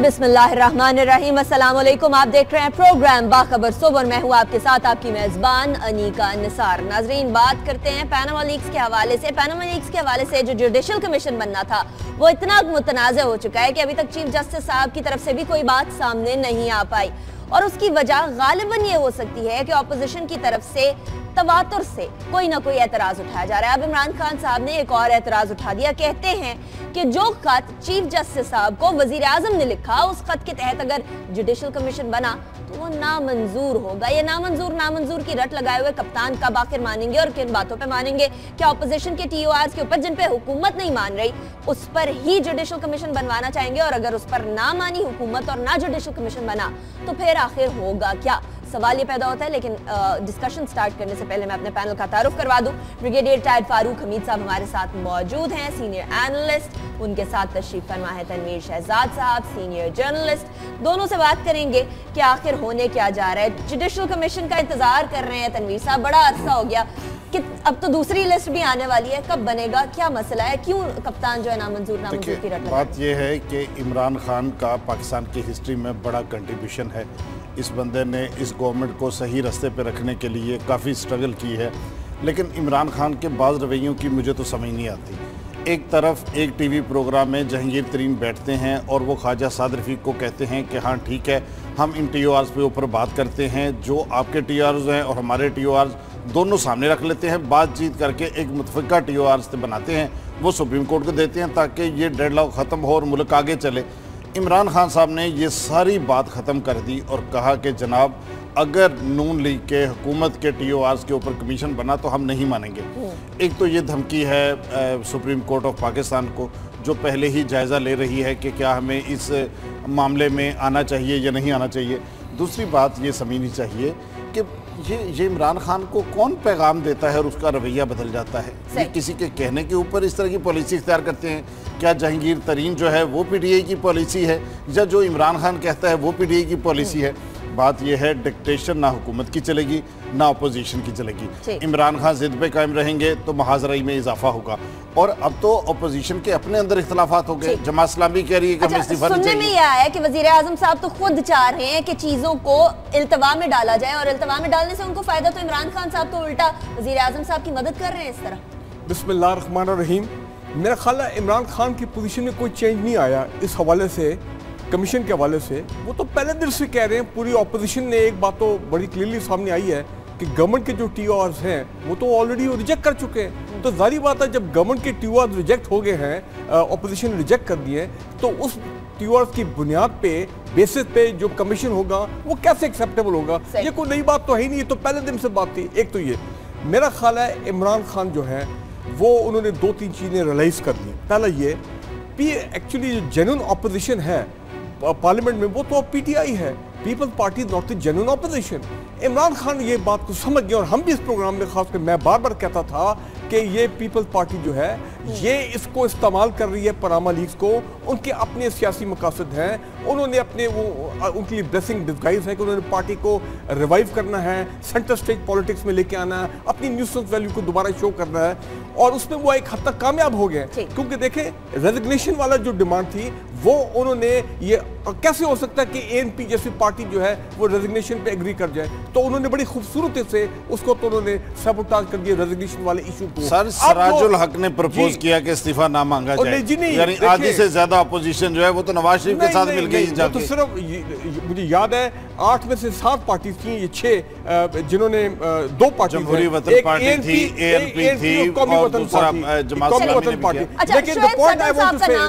बिस्मिल्लाहिर्रहमानिर्रहीम। अस्सलाम वालेकुम। आप देख रहे हैं प्रोग्राम बाखबर सुबह। मैं हूँ आपके साथ आपकी मेज़बान अनीका निसार। नाजरीन, बात करते हैं पैनामा लीक्स के हवाले से। पैनामा लीक्स के हवाले से जो जुडिशल कमीशन बनना था वो इतना मुतनाज़ हो चुका है कि अभी तक चीफ जस्टिस साहब की तरफ से भी कोई बात सामने नहीं आ पाई, और उसकी वजह गालिबन ये हो सकती है कि अपोजिशन की तरफ से तवातुर से कोई ना कोई एतराज उठाया जा रहा है। अब इमरान खान साहब ने एक और एतराज उठा दिया। कहते हैं कि जो खत चीफ जस्टिस साहब को वजीर आजम ने लिखा, उस खत के तहत अगर जुडिशल कमीशन बना तो वो नामंजूर होगा। ये नामंजूर की रट लगाए हुए कप्तान कब आखिर मानेंगे और किन बातों पे मानेंगे? क्या अपोजिशन के TORs के ऊपर जिन पे हुकूमत नहीं मान रही उस पर ही जुडिशल कमीशन बनवाना चाहेंगे, और अगर उस पर ना मानी हुकूमत और ना जुडिशल कमीशन बना तो फिर आखिर होगा क्या? सवाल ये पैदा होता है। लेकिन डिस्कशन स्टार्ट करने से पहले मैं अपने पैनल का तारुफ करवा दूं। ब्रिगेडियर टायड फारूक हमीद साहब हमारे साथ मौजूद हैं, सीनियर एनालिस्ट। उनके साथ तशरीफ फरमा है तनवीर शहजाद साहब, सीनियर जर्नलिस्ट। दोनों से बात करेंगे कि आखिर होने क्या जा रहा है। जुडिशल कमीशन का इंतजार कर रहे हैं तनवीर साहब, बड़ा अरसा हो गया कि अब तो दूसरी लिस्ट भी आने वाली है, कब बनेगा, क्या मसला है, क्यों कप्तान जो है नामंजूर की रट? बात यह है कि इमरान खान का पाकिस्तान की हिस्ट्री में बड़ा कंट्रीब्यूशन है। इस बंदे ने इस गवर्नमेंट को सही रास्ते पे रखने के लिए काफ़ी स्ट्रगल की है, लेकिन इमरान खान के बाज़ रवैयों की मुझे तो समझ नहीं आती। एक तरफ एक TV प्रोग्राम में जहांगीर तरीन बैठते हैं और वो ख्वाजा साद रफ़ीक को कहते हैं कि हाँ ठीक है, हम इन TORs पे ऊपर बात करते हैं, जो आपके TORs हैं और हमारे TORs दोनों सामने रख लेते हैं, बातचीत करके एक मुतफ़िका TORs बनाते हैं, वो सुप्रीम कोर्ट को देते हैं ताकि ये डेडलॉक ख़त्म हो और मुल्क आगे चले। इमरान खान साहब ने ये सारी बात ख़त्म कर दी और कहा कि जनाब अगर नून लीग के हुकूमत के TORs के ऊपर कमीशन बना तो हम नहीं मानेंगे। एक तो ये धमकी है सुप्रीम कोर्ट ऑफ पाकिस्तान को, जो पहले ही जायज़ा ले रही है कि क्या हमें इस मामले में आना चाहिए या नहीं आना चाहिए। दूसरी बात ये समझनी चाहिए कि ये इमरान खान को कौन पैगाम देता है और उसका रवैया बदल जाता है। ये किसी के कहने के ऊपर इस तरह की पॉलिसी इख्तियार करते हैं। क्या जहांगीर तरीन जो है वो PTI की पॉलिसी है, या जो इमरान खान कहता है वो PTI की पॉलिसी है? बात यह है डिक्टेशन ना हुकूमत की चलेगी ना अपोजिशन की चलेगी। इमरान खान जिद पे कायम रहेंगे तो महाजराई में इजाफा होगा, और अब तो अपोजिशन के अपने अंदर इख्तलाफात हो गए। जमात इस्लामी कह रही है कि हमें इस्तीफा नहीं चाहिए। सुनने में यह आया है कि वजीर आजम साहब तो खुद चाह रहे हैं कि चीजों को इल्तवा में डाला जाए, और इल्तवा में डालने से उनको फायदा, तो इमरान खान साहब तो उल्टा वजीर आजम साहब की मदद कर रहे हैं इस तरह। बिस्मिल्लाहिर्रहमानिर्रहीम। मेरा ख्याल है इमरान खान की पोजीशन में कोई चेंज नहीं आया इस हवाले से, कमीशन के हवाले से। वो तो पहले दिन से कह रहे हैं, पूरी ऑपोजिशन ने एक बात तो बड़ी क्लियरली सामने आई है कि गवर्नमेंट के जो TORs हैं वो तो ऑलरेडी रिजेक्ट कर चुके हैं। तो जारी बात है, जब गवर्नमेंट के TORs रिजेक्ट हो गए हैं, ऑपोजिशन ने रिजेक्ट कर दिए, तो उस TORs की बुनियाद पे बेसिस पे जो कमीशन होगा वो कैसे एक्सेप्टेबल होगा? ये कोई नई बात तो है ही नहीं, ये तो पहले दिन से बात थी। एक तो ये मेरा ख्याल है इमरान खान जो है वो उन्होंने 2-3 चीज़ें रियलाइज़ कर ली। पहला ये कि एक्चुअली जो जेन्युइन ऑपोजिशन है पार्लियामेंट में वो तो PTI है, People's party not the genuine opposition. Imran Khan ये बात को समझ गया, और हम भी इस प्रोग्राम में खासकर मैं बार बार कहता था कि ये पीपल्स पार्टी जो है ये इसको इस्तेमाल कर रही है पैनामा लीक्स को, उनके अपने सियासी मकासद हैं। उन्होंने अपने वो उनके लिए ब्लेसिंग डिस्गाइज है कि उन्होंने पार्टी को रिवाइव करना है, सेंटर स्टेज पॉलिटिक्स में लेके आना है, अपनी न्यूसेंस वैल्यू को दोबारा शो करना है, और उसमें वो एक हद तक कामयाब हो गए। क्योंकि देखें, रेजिग्नेशन वाला जो डिमांड थी वो उन्होंने, ये कैसे हो सकता है कि ANP जैसी पार्टी जो है वो रेजिग्नेशन पे एग्री कर जाए, तो उन्होंने बड़ी खूबसूरती से उसको तो उन्होंने सबोटाज कर दिया रेजिग्नेशन वाले इशू को। सर सराजुल हक ने प्रपोज किया कि इस्तीफा ना मांगा जाए, यानी आधी से ज्यादा अपोजिशन जो है वो तो नवाज शरीफ के साथ मिल गई। तो सिर्फ मुझे याद है 8 में से 7 पार्टी थी, ये 6 जिन्होंने 2 पार्टी, जमहूरी वतन पार्टी थी, ANP थी, और दूसरा जमात इस्लामी पार्टी। लेकिन the point I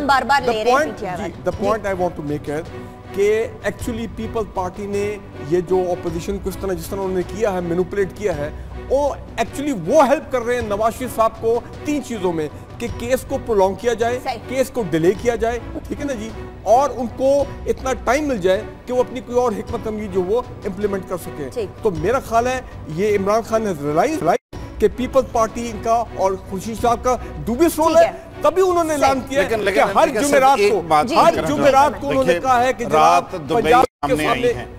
want to make है कि एक्चुअली पीपल्स पार्टी ने ये जो ऑपोजिशन को जिस तरह उन्होंने किया है, मैनिपुलेट किया है, वो एक्चुअली वो हेल्प कर रहे हैं नवाज शरीफ साहब को 3 चीज़ों में, कि केस को प्रोलॉन्ग किया जाए, केस को डिले किया जाए, ठीक है ना जी, और उनको इतना टाइम मिल जाए कि वो अपनी कोई और हिकमत अमली जो वो इम्प्लीमेंट कर सके। तो मेरा ख्याल है ये इमरान खान ने रियलाइज कि पीपल्स पार्टी का और खुर्शीद साहब का डूबियस रोल है, तभी उन्होंने ऐलान किया कि हर जुमेरात को उन्होंने कहा है कि रात दुबई सामने आई है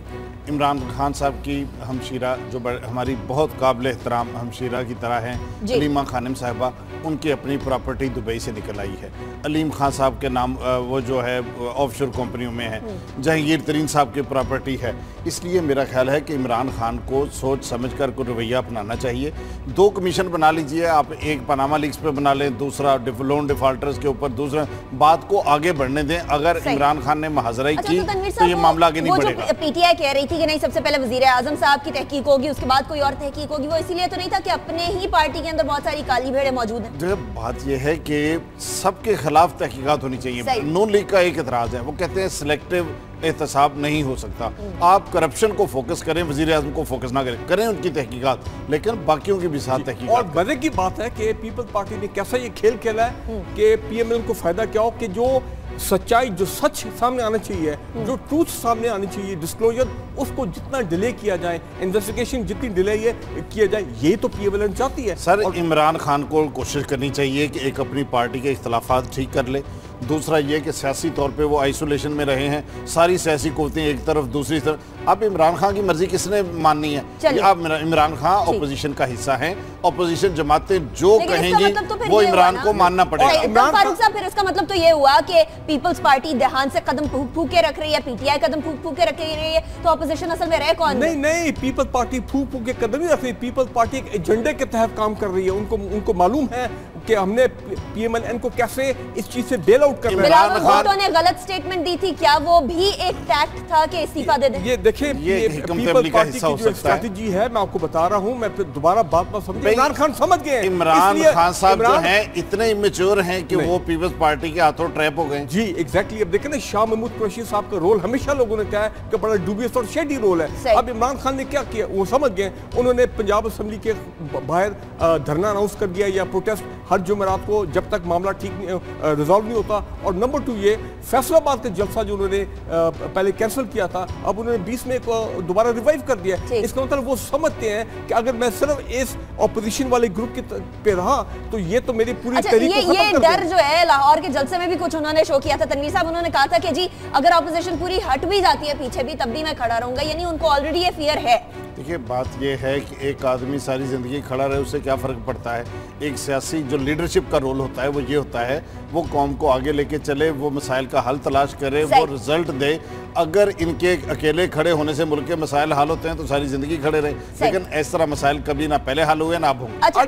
इमरान खान साहब की हमशीरा जो हमारी बहुत काबिल एहतराम हमशीरा की तरह हैं अलीमा खानम साहिबा, उनकी अपनी प्रॉपर्टी दुबई से निकल आई है। अलीम खान साहब के नाम वो जो है ऑफशोर कंपनियों में है। जहांगीर तरीन साहब की प्रॉपर्टी है। इसलिए मेरा ख्याल है कि इमरान खान को सोच समझ कर कोई रवैया अपनाना चाहिए। 2 कमीशन बना लीजिए आप, एक पनामा लीक्स पे बना लें, दूसरा लोन डिफॉल्टर्स के ऊपर, दूसरा बात को आगे बढ़ने दें। अगर इमरान खान ने महाजराई की तो ये मामला आगे नहीं बढ़ेगा। पीटीआई कह रही थी कि नहीं, सबसे पहले वजीर आजम साहब की तहकीक होगी, उसके बाद कोई और तहकीक होगी। वो इसीलिए तो नहीं था कि अपने ही पार्टी के अंदर बहुत सारी काली भेड़ें मौजूद हैं। बात यह है कि सबके खिलाफ तहकीकात होनी चाहिए। नून लीग का एक एतराज है, वो कहते हैं सिलेक्टिव एहतसाब नहीं हो सकता। आप करप्शन को फोकस करें, वजीर आजम को फोकस ना करें उनकी तहकीकात, लेकिन बाकियों की भी साथ तहकीकात। और मजे की बात है कि पीपल्स पार्टी ने कैसा ये खेल खेला है कि पीएमएल को फायदा क्या हो कि जो सच्चाई, जो सच सामने आना चाहिए, जो ट्रूथ सामने आनी चाहिए, डिस्क्लोजर, उसको जितना डिले किया जाए, इन्वेस्टिगेशन जितनी डिले किया जाए, ये तो पीएमएल चाहती है। सर, इमरान खान को कोशिश करनी चाहिए कि एक अपनी पार्टी के इख्तलाफात ठीक कर ले। दूसरा ये कि सियासी तौर पे वो आइसोलेशन में रहे हैं, सारी सियासी कुव्वतें एक तरफ दूसरी तरफ। अब इमरान खान की मर्जी किसने माननी है? अब इमरान खान अपोजिशन का हिस्सा हैं, अपोजिशन जमातें जो कहेंगी मतलब वो इमरान को मानना पड़ेगा। फारूक साहब, फिर इसका मतलब तो ये हुआ कि पीपल्स पार्टी देहान से कदम फूके रख रही है, पीटीआई कदम फूके रख रही है, तो अपोजिशन असल में रहे कौन? नहीं, पीपल्स पार्टी फूक के कदम नहीं रख रही। पीपल्स पार्टी एक एजेंडे के तहत काम कर रही है। उनको मालूम है कि हमने पीएमएलएन को कैसे इस चीज से बेल आउट करना है। बिलावल भुट्टो ने गलत स्टेटमेंट दी थी, क्या वो भी एक टैक्ट था कि इस्तीफा दे दें? ये देखिए, पीपल्स पार्टी की जो स्ट्रेटजी है, मैं आपको बता रहा हूं, मैं फिर दोबारा बात ना समझे। इमरान खान समझ गए, इमरान खान साहब जो हैं इतने इमेच्योर हैं कि वो पीपल्स पार्टी के हाथों ट्रैप हो गए। जी एग्जैक्टली। अब देखें ना, शाह महमूद कुरैशी साहब का रोल हमेशा लोगों ने कहा है कि बड़ा डूबियस और शेडी रोल है। अब इमरान खान ने क्या किया, वो समझ गए। उन्होंने पंजाब असेंबली के बाहर धरना अनाउंस कर दिया या प्रोटेस्ट हर जुमेरात को, जब तक मामला ठीक रिजॉल्व नहीं होता। और नंबर 2 ये फैसलाबाद का जलसा जो उन्होंने पहले कैंसिल किया था, अब उन्होंने 20 में दोबारा रिवाइव कर दिया। इसका मतलब वो समझते हैं कि अगर मैं सिर्फ इस ऑपोजिशन वाले ग्रुप के पे रहा तो ये तो मेरी पूरी तहरीक को खत्म कर देगा। ये डर जो है, लाहौर के जलसे में भी कुछ उन्होंने शो किया था। तनवीर साहब, उन्होंने कहा था कि जी अगर ऑपोजिशन पूरी हट भी जाती है पीछे भी, तब भी मैं खड़ा रहूंगा। यानी उनको ऑलरेडी ये फियर है। देखिए, बात यह है कि एक आदमी सारी ज़िंदगी खड़ा रहे, उससे क्या फ़र्क पड़ता है। एक सियासी जो लीडरशिप का रोल होता है वो ये होता है, वो कौम को आगे लेके चले, वो मसाइल का हल तलाश करे, वो रिजल्ट दे। अगर इनके अकेले खड़े होने से मुल्क के मसाइल हल होते हैं तो सारी ज़िंदगी खड़े रहे, लेकिन इस तरह मसाइल कभी ना पहले हल हुए ना अब होंगे। अच्छा,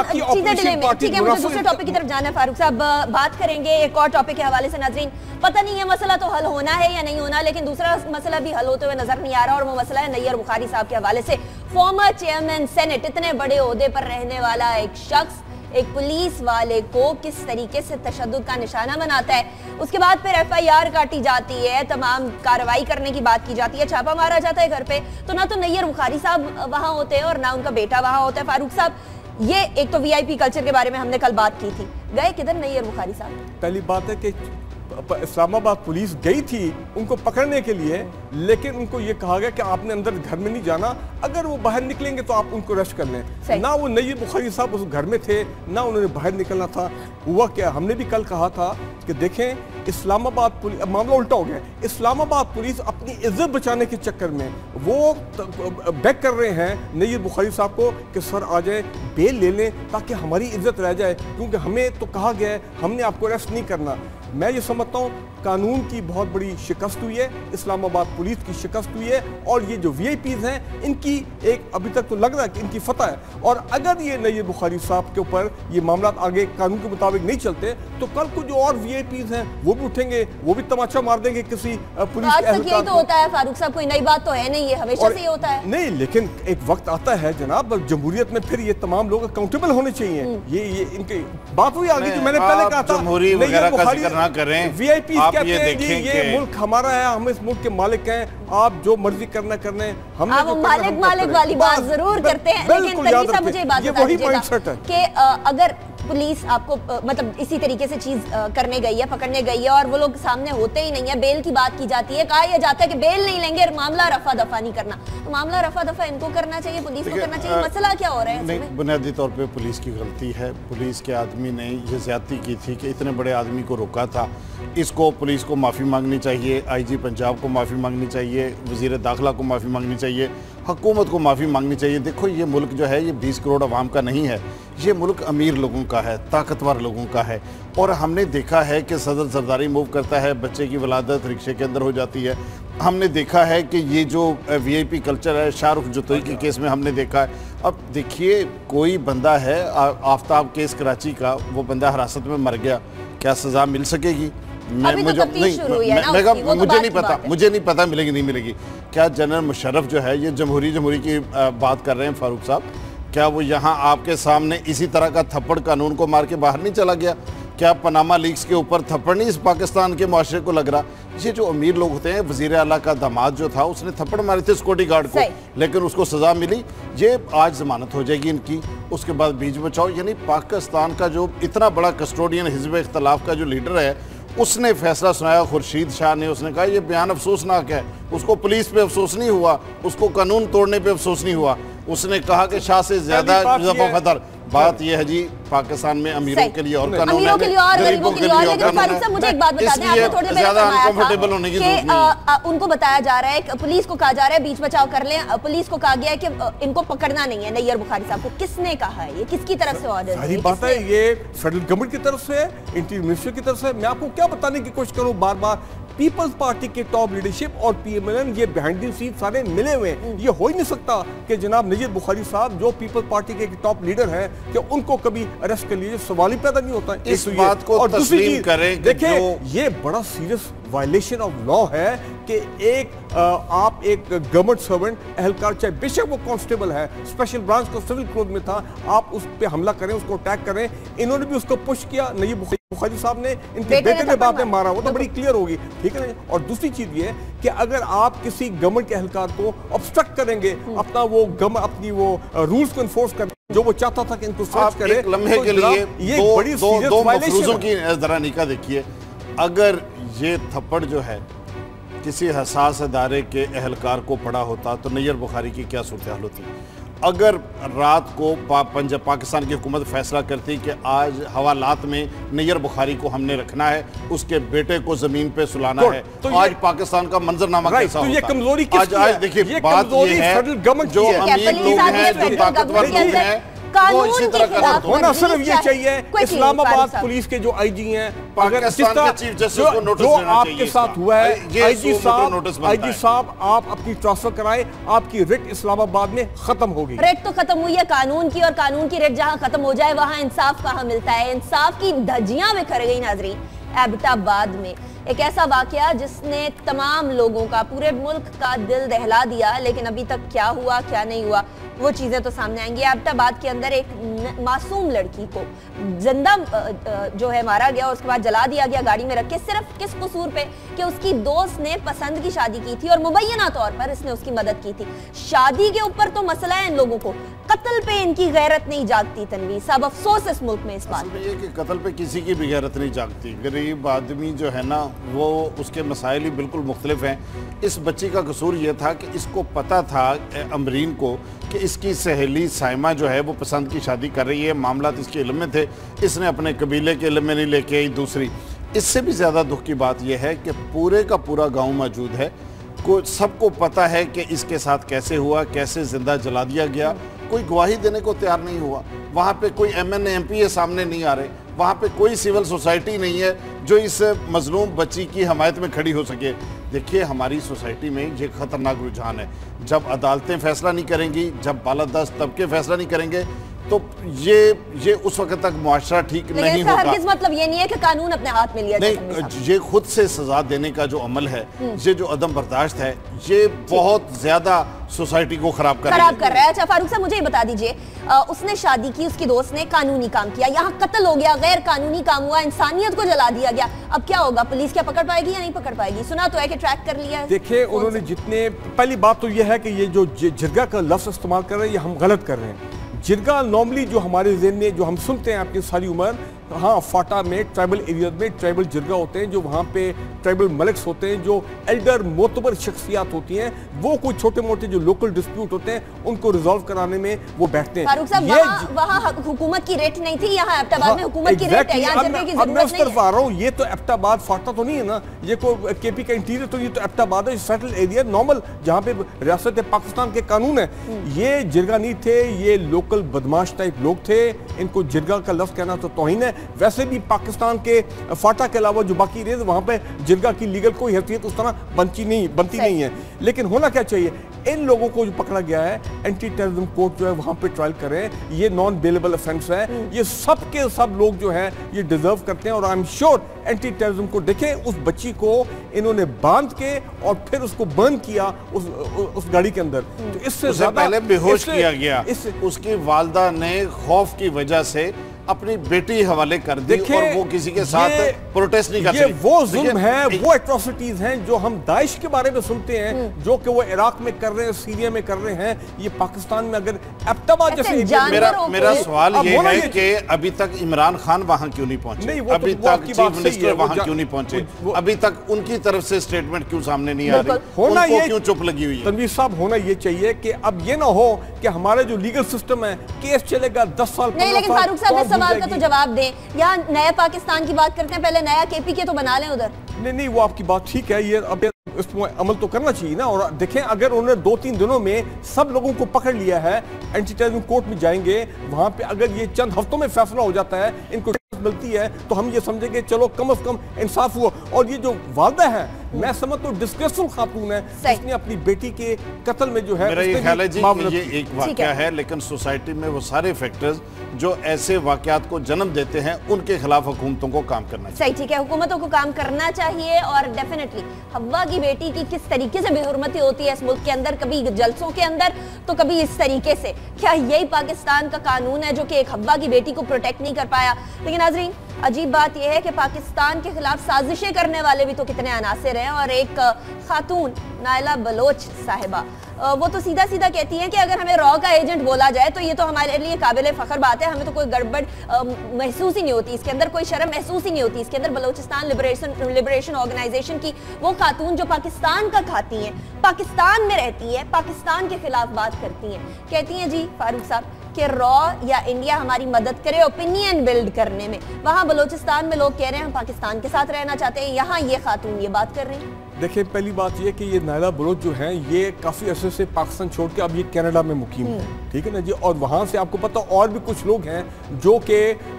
ठीक है, मुझे दूसरे टॉपिक की तरफ जाना है। फारूक साहब, बात करेंगे एक और टॉपिक के हवाले से। नाजरीन, पता नहीं है मसला तो हल होना है या नहीं होना, लेकिन दूसरा मसला भी हल होते हुए नजर नहीं आ रहा, और वो मसला है नैयर बुखारी साहब के हवाले से। फॉर्मर चेयरमैन सेनेट, इतने बड़े ओहदे पर रहने वाला एक शख्स एक पुलिस वाले को किस तरीके से तशद्दुद का निशाना बनाता है, उसके बाद फिर एफआईआर काटी जाती है, तमाम कार्रवाई करने की बात की जाती है, छापा मारा जाता है घर पे, तो ना तो नैयर बुखारी साहब वहां होते हैं और ना उनका बेटा वहां होता है। फारूक साहब, ये एक तो वीआईपी कल्चर के बारे में हमने कल बात की थी, गए किधर नैयर बुखारी साहब? पहली बात है कि इस्लामाबाद पुलिस गई थी उनको पकड़ने के लिए, लेकिन उनको ये कहा गया कि आपने अंदर घर में नहीं जाना, अगर वो बाहर निकलेंगे तो आप उनको अरेस्ट कर लें। ना वो नैयर बुखारी साहब उस घर में थे, ना उन्होंने बाहर निकलना था। हुआ क्या, हमने भी कल कहा था कि देखें, इस्लामाबाद पुलिस, मामला उल्टा हो गया। इस्लामाबाद पुलिस अपनी इज्जत बचाने के चक्कर में वो बैक कर रहे हैं नैयर बुखारी साहब को कि सर आ जाए, बेल ले लें ताकि हमारी इज्जत रह जाए, क्योंकि हमें तो कहा गया है हमने आपको अरेस्ट नहीं करना। मैं ये समझता हूँ कानून की बहुत बड़ी शिकस्त हुई है, इस्लामाबाद पुलिस की शिकस्त हुई है, और ये जो वीआईपीज़ हैं इनकी एक अभी तक तो लग रहा है कि इनकी फतह है। और अगर ये नैयर बुखारी साहब के ऊपर ये मामला आगे कानून के मुताबिक नहीं चलते तो कल को जो और वीआईपीज़ हैं वो भी उठेंगे, वो भी तमाचा मार देंगे किसी पुलिस यही तो होता है फारूक साहब, कोई नई बात तो है नहीं, ये हमेशा से ही होता है। नहीं, लेकिन एक वक्त आता है जनाब जमहूरियत में, फिर ये तमाम लोग अकाउंटेबल होने चाहिए। ये इनकी बात हुई आगे जो मैंने पहले कहा था, नैयर बुखारी ना करें, वीआईपी कहते हैं जी ये मुल्क हमारा है, हम इस मुल्क के मालिक हैं, आप जो मर्जी करना करने, हम मालिक वाली बात जरूर करते हैं। लेकिन तनवीर साहब, मुझे बात बता दीजिएगा कि अगर पुलिस आपको मतलब इसी तरीके से चीज करने गई है, पकड़ने गई है और वो लोग सामने होते ही नहीं है, बेल की बात की जाती है, कहा यह जाता है कि बेल नहीं लेंगे, मामला रफा दफा नहीं करना। तो मामला रफा दफा इनको करना चाहिए, पुलिस को करना चाहिए, मसला क्या हो रहा है? नहीं, बुनियादी तौर पे पुलिस की गलती है। पुलिस के आदमी ने ये ज्यादती की थी कि इतने बड़े आदमी को रोका था। इसको पुलिस को माफ़ी मांगनी चाहिए, IG पंजाब को माफ़ी मांगनी चाहिए, वज़ीर दाखिला को माफ़ी मांगनी चाहिए, हुकूमत को माफ़ी मांगनी चाहिए। देखो ये मुल्क जो है ये 20 करोड़ आवाम का नहीं है, ये मुल्क अमीर लोगों का है, ताकतवर लोगों का है। और हमने देखा है कि सदर जरदारी मूव करता है, बच्चे की वलादत रिक्शे के अंदर हो जाती है। हमने देखा है कि ये जो VIP कल्चर है, शाहरुख जोतोई के केस में हमने देखा है। अब देखिए कोई बंदा है, आफ्ताब केस कराची का, वो बंदा हिरासत में मर गया, क्या सज़ा मिल सकेगी? मुझे नहीं पता मिलेगी नहीं मिलेगी। क्या जनरल मुशर्रफ जो है ये जमहूरी की बात कर रहे हैं फारूक साहब, क्या वो यहाँ आपके सामने इसी तरह का थप्पड़ कानून को मार के बाहर नहीं चला गया? क्या पनामा लीक्स के ऊपर थप्पड़ नहीं इस पाकिस्तान के माशरे को लग रहा? ये जो अमीर लोग होते हैं, वजीर आला का दामाद जो था उसने थप्पड़ मारे थे सिक्योरिटी गार्ड को, लेकिन उसको सजा मिली। ये आज जमानत हो जाएगी इनकी, उसके बाद बीच बचाओ। यानी पाकिस्तान का जो इतना बड़ा कस्टोडियन हिज़्ब इख्तलाफ का जो लीडर है, उसने फैसला सुनाया, खुर्शीद शाह ने, उसने कहा ये बयान अफसोसनाक है। उसको पुलिस पे अफसोस नहीं हुआ, उसको कानून तोड़ने पे अफसोस नहीं हुआ। उसने कहा कि शाह से ज्यादा खतर। बात यह है जी, पाकिस्तान में अमीरों के लिए और कानून है, गरीबों के लिए और कानून है। मुझे एक बात बता दें, आपने थोड़ी देर ज्यादा अनकंफर्टेबल होने की जरूरत नहीं है। उनको बताया जा रहा है, पुलिस को कहा जा रहा है बीच बचाव कर लें, पुलिस को कहा गया है कि इनको पकड़ना नहीं है। नैयर बुखारी साहब को किसने कहा है? ये किसकी तरफ से ऑर्डर है? सारी बात है ये फेडरल गवर्नमेंट की तरफ से, इंटीरियर मिनिस्टर की तरफ से। मैं आपको क्या बताने की कोशिश करूं, बार बार पीपल्स पार्टी के टॉप लीडरशिप और PMLN ये बिहाइंड द सीन सारे मिले हुए हैं। ये हो ही नहीं सकता कि जनाब नजीर बुखारी साहब जो पीपल्स पार्टी के टॉप लीडर हैं कि उनको कभी अरेस्ट कर लीजिए, सवाल ही पैदा नहीं होता। इस बात को तस्लीम करें। देखिए ये बड़ा सीरियस वायलेशन ऑफ लॉ है कि आप एक गवर्नमेंट सर्वेंट एहलकार, चाहे बेशक वो कांस्टेबल है, स्पेशल ब्रांच को सिविल क्लोथ में था, आप उस पे हमला करें, उसको अटैक करें। इन्होंने भी उसको पुश किया, नजीर बुखारी साहब ने इनके बेटे ने बाप ने मारा, वो तो बड़ी क्लियर होगी, ठीक है ना। और दूसरी चीज ये कि अगर आप किसी गवर्नमेंट के एहलकार को ऑब्स्ट्रक्ट करेंगे अपना वो अपनी वो रूल्स को इन्फोर्स कर, जो वो चाहता था कि इनको सर्च करे, लम्हे के लिए ये बड़ी दो मफरूजों की जरा निकाह देखिए। अगर ये थप्पड़ जो है किसी हसास अदारे के एहलकार को पड़ा होता तो नैयर बुखारी की क्या सूरत हाल होती? अगर रात को पाकिस्तान की हुकूमत फैसला करती कि आज हवालात में नैयर बुखारी को हमने रखना है, उसके बेटे को जमीन पे सुलाना है, तो आज पाकिस्तान का मंजरनामा कैसा होता? ये कमजोरी आज देखिए बात ये है, जो अमीर लोग हैं, जो ताकतवर लोग हैं, कानून के खिलाफ होना सिर्फ ये चाहिए। इस्लामाबाद पुलिस के जो IG हैं, अगर चीफ जस्टिस को नोटिस जो आपके साथ हुआ है, IG साहब आप अपनी ट्रांसफर कराएं, आपकी रिट इस्लामाबाद में खत्म होगी। रिट तो खत्म हुई है कानून की, और कानून की रिट जहां खत्म हो जाए वहां इंसाफ कहां मिलता है? इंसाफ की धज्जियां बिखर गई नाजरीन। एबटाबाद में एक ऐसा वाकया जिसने तमाम लोगों का, पूरे मुल्क का दिल दहला दिया, लेकिन अभी तक क्या हुआ क्या नहीं हुआ वो चीज़ें तो सामने आएंगी। एबटाबाद के अंदर एक मासूम लड़की को जिंदा जो है मारा गया और उसके बाद जला दिया गया गाड़ी में रख के, सिर्फ किस कसूर पे कि उसकी दोस्त ने पसंद की शादी की थी और मुबैना तौर पर इसने उसकी मदद की थी। शादी के ऊपर तो मसला है इन लोगों को, कत्ल पे इनकी गैरत नहीं जागती। तनवीर साहब, अफसोस इस मुल्क में इस बात में ये कि कत्ल पे किसी की भी गैरत नहीं जागती। गरीब आदमी जो है ना, वो उसके मसाइल ही बिल्कुल मुख्तलिफ हैं। इस बच्ची का कसूर ये था कि इसको पता था अमरीन को कि इसकी सहेली साइमा जो है वो पसंद की शादी कर रही है, मामला इसके इल्म में थे, इसने अपने कबीले के इल्म में नहीं लेके आई। दूसरी, इससे भी ज़्यादा दुख की बात यह है कि पूरे का पूरा गांव मौजूद है, को सबको पता है कि इसके साथ कैसे हुआ, कैसे जिंदा जला दिया गया। कोई गवाही देने को तैयार नहीं हुआ। वहाँ पे कोई MNA MPA सामने नहीं आ रहे, वहाँ पे कोई सिविल सोसाइटी नहीं है जो इस मजलूम बच्ची की हमायत में खड़ी हो सके। देखिए हमारी सोसाइटी में ये खतरनाक रुझान है, जब अदालतें फैसला नहीं करेंगी, जब बालादस्त तबके फैसला नहीं करेंगे, तो ये उस वक्त तक मुआशरा ठीक नहीं होगा। हरगिज़ मतलब ये नहीं है कि कानून अपने हाथ में लिया नहीं, ये खुद से सजा देने का जो अमल है, ये जो अदम बर्दाश्त है, ये बहुत ज्यादा सोसाइटी को खराब कर रहा है। अच्छा फारूक साहब, मुझे ये बता दीजिए, उसने शादी की, उसकी दोस्त ने कानूनी काम किया, यहाँ कत्ल हो गया, गैर कानूनी काम हुआ, इंसानियत को जला दिया गया। अब क्या होगा? पुलिस क्या पकड़ पाएगी या नहीं पकड़ पाएगी? सुना तो है कि ट्रैक कर लिया है। देखिए उन्होंने जितने, पहली बात तो यह है कि ये जो जिरगा का लफ्ज इस्तेमाल कर रहे हैं ये हम गलत कर रहे हैं। जिरगा नॉर्मली जो हमारे ज़हन में जो हम सुनते हैं अपनी सारी उम्र, हाँ फाटा में ट्राइबल एरिया में ट्राइबल जिरगा होते हैं, जो वहाँ पे ट्राइबल मलिक्स होते हैं, जो एल्डर मोतबर शख्सियात होती हैं, वो कोई छोटे मोटे जो लोकल डिस्प्यूट होते हैं उनको रिजॉल्व कराने में वो बैठते हैं। फारूक साहब, वहाँ हुकूमत की रेट नहीं थी, यहाँ एबटाबाद में हुकूमत की रेट है, यहाँ जिरगे की जरूरत मैं उस तरफ आ रहा हूँ। ये तो एबटाबाद फाटा तो नहीं है ना, ये कोई केपी का इंटीरियर, तो ये तो एबटाबाद है, सेटल एरिया नॉर्मल जहाँ पे रियासत पाकिस्तान के कानून है। ये जिरगा नहीं थे, ये लोकल बदमाश टाइप लोग थे, इनको जिरगा का लफ्ज कहना तो तौहीन है। वैसे भी पाकिस्तान के फाटा के अलावा जो बाकी एरिया वहाँ पे जिरगा की लीगल कोई हैसियत उस तरह बनती नहीं है। लेकिन होना क्या चाहिए, इन लोगों को जो पकड़ा गया है, एंटी टेररिज्म कोर्ट जो है वहां पे ट्रायल करें, ये नॉन बेलेबल ऑफेंस है, ये सब के सब लोग जो है ये डिजर्व करते हैं। और I am sure anti terrorism को देखें, उस बच्ची को इन्होंने बांध के और फिर उसको बर्न किया उस गाड़ी के अंदर, तो इससे ज्यादा पहले बेहोश किया गया, उसकी वालदा ने खौफ की वजह से अपनी बेटी हवाले कर दी और वो किसी के साथ प्रोटेस्ट नहीं कर सकती। ये वो जुल्म है, वो एट्रोसिटीज हैं जो हम दाइश के बारे में सुनते हैं, जो कि वो इराक में कर रहे हैं, सीरिया में कर रहे हैं, ये पाकिस्तान में अगर एबटाबाद जैसे मेरा सवाल ये है कि अभी तक इमरान खान वहां क्यों नहीं पहुंचे, अभी तक चीफ मिनिस्टर वहां क्यों नहीं पहुंचे, अभी तक उनकी तरफ से स्टेटमेंट क्यों सामने नहीं आ रही, होना ये क्यों चुप लगी हुई है? तनवीर साहब, होना ये चाहिए कि अब ये ना हो कि हमारा जो लीगल सिस्टम है, केस चलेगा 10 साल नहीं। लेकिन फारूक साहब सवाल का तो जवाब दें, यहाँ नया पाकिस्तान की बात करते हैं, पहले नया केपी के तो बना लें उधर। नहीं, वो आपकी बात ठीक है, ये अब इसमें अमल तो करना चाहिए ना। और देखें, अगर उन्होंने 2-3 दिनों में सब लोगों को पकड़ लिया है, एंटी टेररिज्म कोर्ट में जाएंगे, वहां पे अगर ये चंद हफ्तों में फैसला हो जाता है, इनको मिलती है, तो हम ये समझेंगे चलो कम से कम इंसाफ हुआ। और ये जो वालदा है, मैं समझता हूँ डिस्ग्रेसफुल खातून है, जिसने अपनी बेटी के कत्ल में जो है, मेरा ये ख्याल है जी कि ये एक वाकया है, लेकिन सोसाइटी में वो सारे फैक्टर्स जो ऐसे वाकयात को जन्म देते हैं, उनके खिलाफ हुकूमतों को काम करना चाहिए। सही, ठीक है, हुकूमतों को काम करना चाहिए। और डेफिनेटली हव्वा की बेटी की किस तरीके से बेहुरमती होती है इस मुल्क के अंदर, कभी जलसों के अंदर तो कभी इस तरीके से। क्या यही पाकिस्तान का कानून है जो कि एक हव्वा की बेटी को प्रोटेक्ट नहीं कर पाया? लेकिन नाज़रीन, अजीब बात यह है कि पाकिस्तान के खिलाफ साजिशें करने वाले भी तो कितने अनासिर हैं। और एक खातून नायला बलोच साहिबा, वो तो सीधा सीधा कहती हैं कि अगर हमें रॉ का एजेंट बोला जाए तो ये तो हमारे लिए काबिल फ़ख्र बात है, हमें तो कोई गड़बड़ महसूस ही नहीं होती, इसके अंदर कोई शर्म महसूस ही नहीं होती। इसके अंदर बलोचिस्तान लिबरेशन ऑर्गेनाइजेशन की वो खातून जो पाकिस्तान का खाती हैं, पाकिस्तान में रहती है, पाकिस्तान के खिलाफ बात करती हैं, कहती हैं जी फारूक साहब कि रॉ या इंडिया हमारी मदद करे ओपिनियन बिल्ड करने में। वहाँ बलोचिस्तान में लोग कह रहे हैं हम पाकिस्तान के साथ रहना चाहते हैं, यहाँ ये खातून ये बात कर रही हैं। देखिए, पहली बात ये कि ये नायला बलोच जो हैं, ये काफ़ी अरसे से पाकिस्तान छोड़ के अब ये कनाडा में मुकीम है, ठीक है ना जी। और वहाँ से आपको पता और भी कुछ लोग हैं जो कि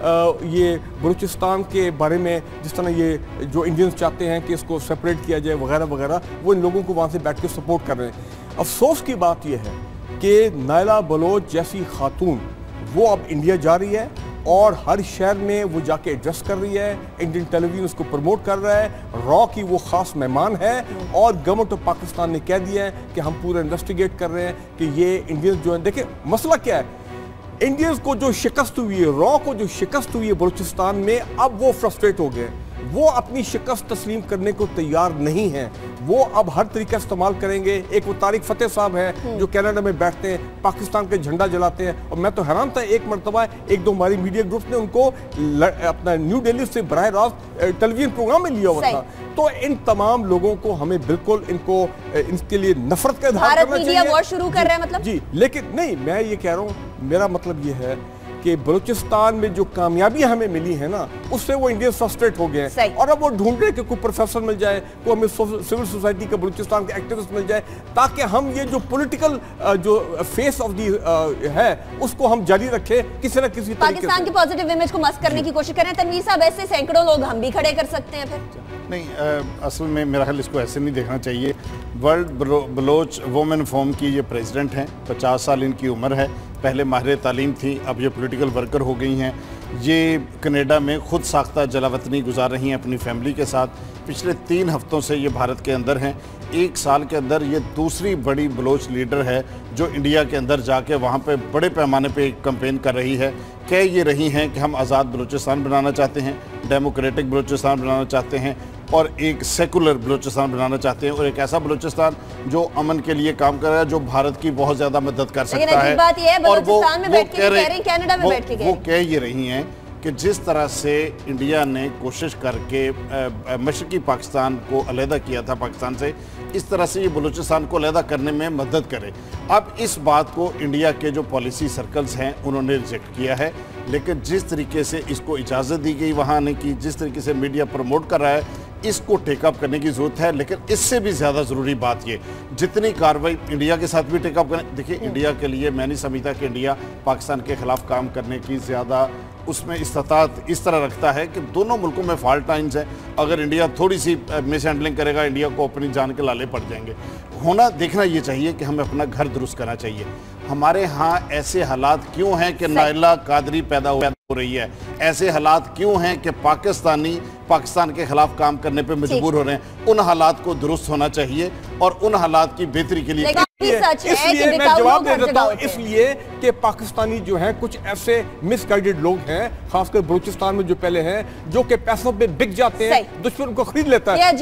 ये बलूचिस्तान के बारे में, जिस तरह ये जो इंडियंस चाहते हैं कि इसको सेपरेट किया जाए वगैरह वगैरह, वो इन लोगों को वहाँ से बैठ के सपोर्ट कर रहे हैं। अफसोस की बात यह है कि नायला बलोच जैसी खातून वो अब इंडिया जा रही है और हर शहर में वो जाके एड्रेस कर रही है, इंडियन टेलीविजन उसको प्रमोट कर रहा है, रॉ की वो ख़ास मेहमान है। और गवर्नमेंट ऑफ पाकिस्तान ने कह दिया है कि हम पूरा इन्वेस्टिगेट कर रहे हैं कि ये इंडियंस जो है, देखिए मसला क्या है, इंडियंस को जो शिकस्त हुई है, रॉ को जो शिकस्त हुई है बलूचिस्तान में, अब वो फ्रस्ट्रेट हो गए, वो अपनी शिकस्त तस्लीम करने को तैयार नहीं है, वो अब हर तरीका इस्तेमाल करेंगे। एक वो तारिक फतेह साहब है जो कनाडा में बैठते हैं, पाकिस्तान के झंडा जलाते हैं, और मैं तो हैरान था, एक मरतबा 1-2 हमारी मीडिया ग्रुप ने उनको अपना न्यू दिल्ली से बराह रास्त टेलीविजन प्रोग्राम में लिया हुआ था। तो इन तमाम लोगों को हमें बिल्कुल इनके लिए नफरत का इजहार करना चाहिए। वॉर शुरू कर रहा है मतलब जी, लेकिन नहीं, मैं ये कह रहा हूँ, मेरा मतलब ये है कि बलूचिस्तान में जो कामयाबी हमें मिली है ना, उससे वो इंडियन फ्रस्ट्रेट हो गए हैं, और अब वो ढूंढ रहे कि कोई प्रोफेसर मिल जाए, कोई हमें सिविल सोसाइटी का बलूचिस्तान के एक्टिविस्ट मिल जाए, ताकि हम ये जो पॉलिटिकल जो फेस ऑफ दी है उसको हम जारी रखें किसी न किसी तरीके से। पाकिस्तान की पॉजिटिव इमेज को मस्क करने की कोशिश करें। तनवीर साहब, ऐसे सैकड़ों लोग हम भी खड़े कर सकते हैं फिर? नहीं, असल में मेरा ख्याल इसको ऐसे नहीं देखना चाहिए। वर्ल्ड बलोच वुमेन फोरम की ये प्रेसिडेंट हैं, 50 साल इनकी उम्र है, पहले माहिर तालीम थी, अब ये पॉलिटिकल वर्कर हो गई हैं। ये कनाडा में खुद साख्ता जलावतनी गुजार रही हैं अपनी फैमिली के साथ। पिछले 3 हफ्तों से ये भारत के अंदर हैं। 1 साल के अंदर ये दूसरी बड़ी बलोच लीडर है जो इंडिया के अंदर जाके वहाँ पे बड़े पैमाने पे कैंपेन कर रही है। कह ये रही हैं कि हम आज़ाद बलूचिस्तान बनाना चाहते हैं, डेमोक्रेटिक बलूचिस्तान बनाना चाहते हैं, और एक सेकुलर बलूचिस्तान बनाना चाहते हैं और एक ऐसा बलूचिस्तान जो अमन के लिए काम कर रहा है, जो भारत की बहुत ज्यादा मदद कर सकता है। बात ये है, और वो कह ये रही हैं कि जिस तरह से इंडिया ने कोशिश करके मशरकी पाकिस्तान को अलहदा किया था पाकिस्तान से, इस तरह से ये बलूचिस्तान को अलहदा करने में मदद करे। अब इस बात को इंडिया के जो पॉलिसी सर्कल्स हैं उन्होंने रिजेक्ट किया है, लेकिन जिस तरीके से इसको इजाज़त दी गई वहाँ आने की, जिस तरीके से मीडिया प्रमोट कर रहा है, इसको टेकअप करने की ज़रूरत है। लेकिन इससे भी ज़्यादा ज़रूरी बात ये, जितनी कार्रवाई इंडिया के साथ भी टेकअप करें, देखिए इंडिया के लिए मैं नहीं समझता कि इंडिया पाकिस्तान के ख़िलाफ़ काम करने की ज़्यादा उसमें इस्तात इस तरह रखता है कि दोनों मुल्कों में फॉल्ट लाइन्स हैं। अगर इंडिया थोड़ी सी मिस हैंडलिंग करेगा, इंडिया को अपनी जान के लाले पड़ जाएंगे। होना देखना ये चाहिए कि हमें अपना घर दुरुस्त करना चाहिए। हमारे यहाँ ऐसे हालात क्यों हैं कि नाइला कादरी पैदा हो रही है, ऐसे हालात क्यों हैं कि पाकिस्तानी पाकिस्तान के खिलाफ काम करने पे मजबूर हो रहे हैं, उन हालात को दुरुस्त होना चाहिए और उन हालात की बेहतरी के लिए इसलिए मैं जवाब दे देता हूँ, इसलिए कि पाकिस्तानी जो हैं कुछ ऐसे मिसगाइडेड लोग हैं, खासकर बलूचिस्तान में जो पहले हैं, जो कि पैसों पे बिक जाते हैं, दुश्मन उनको खरीद लेता है।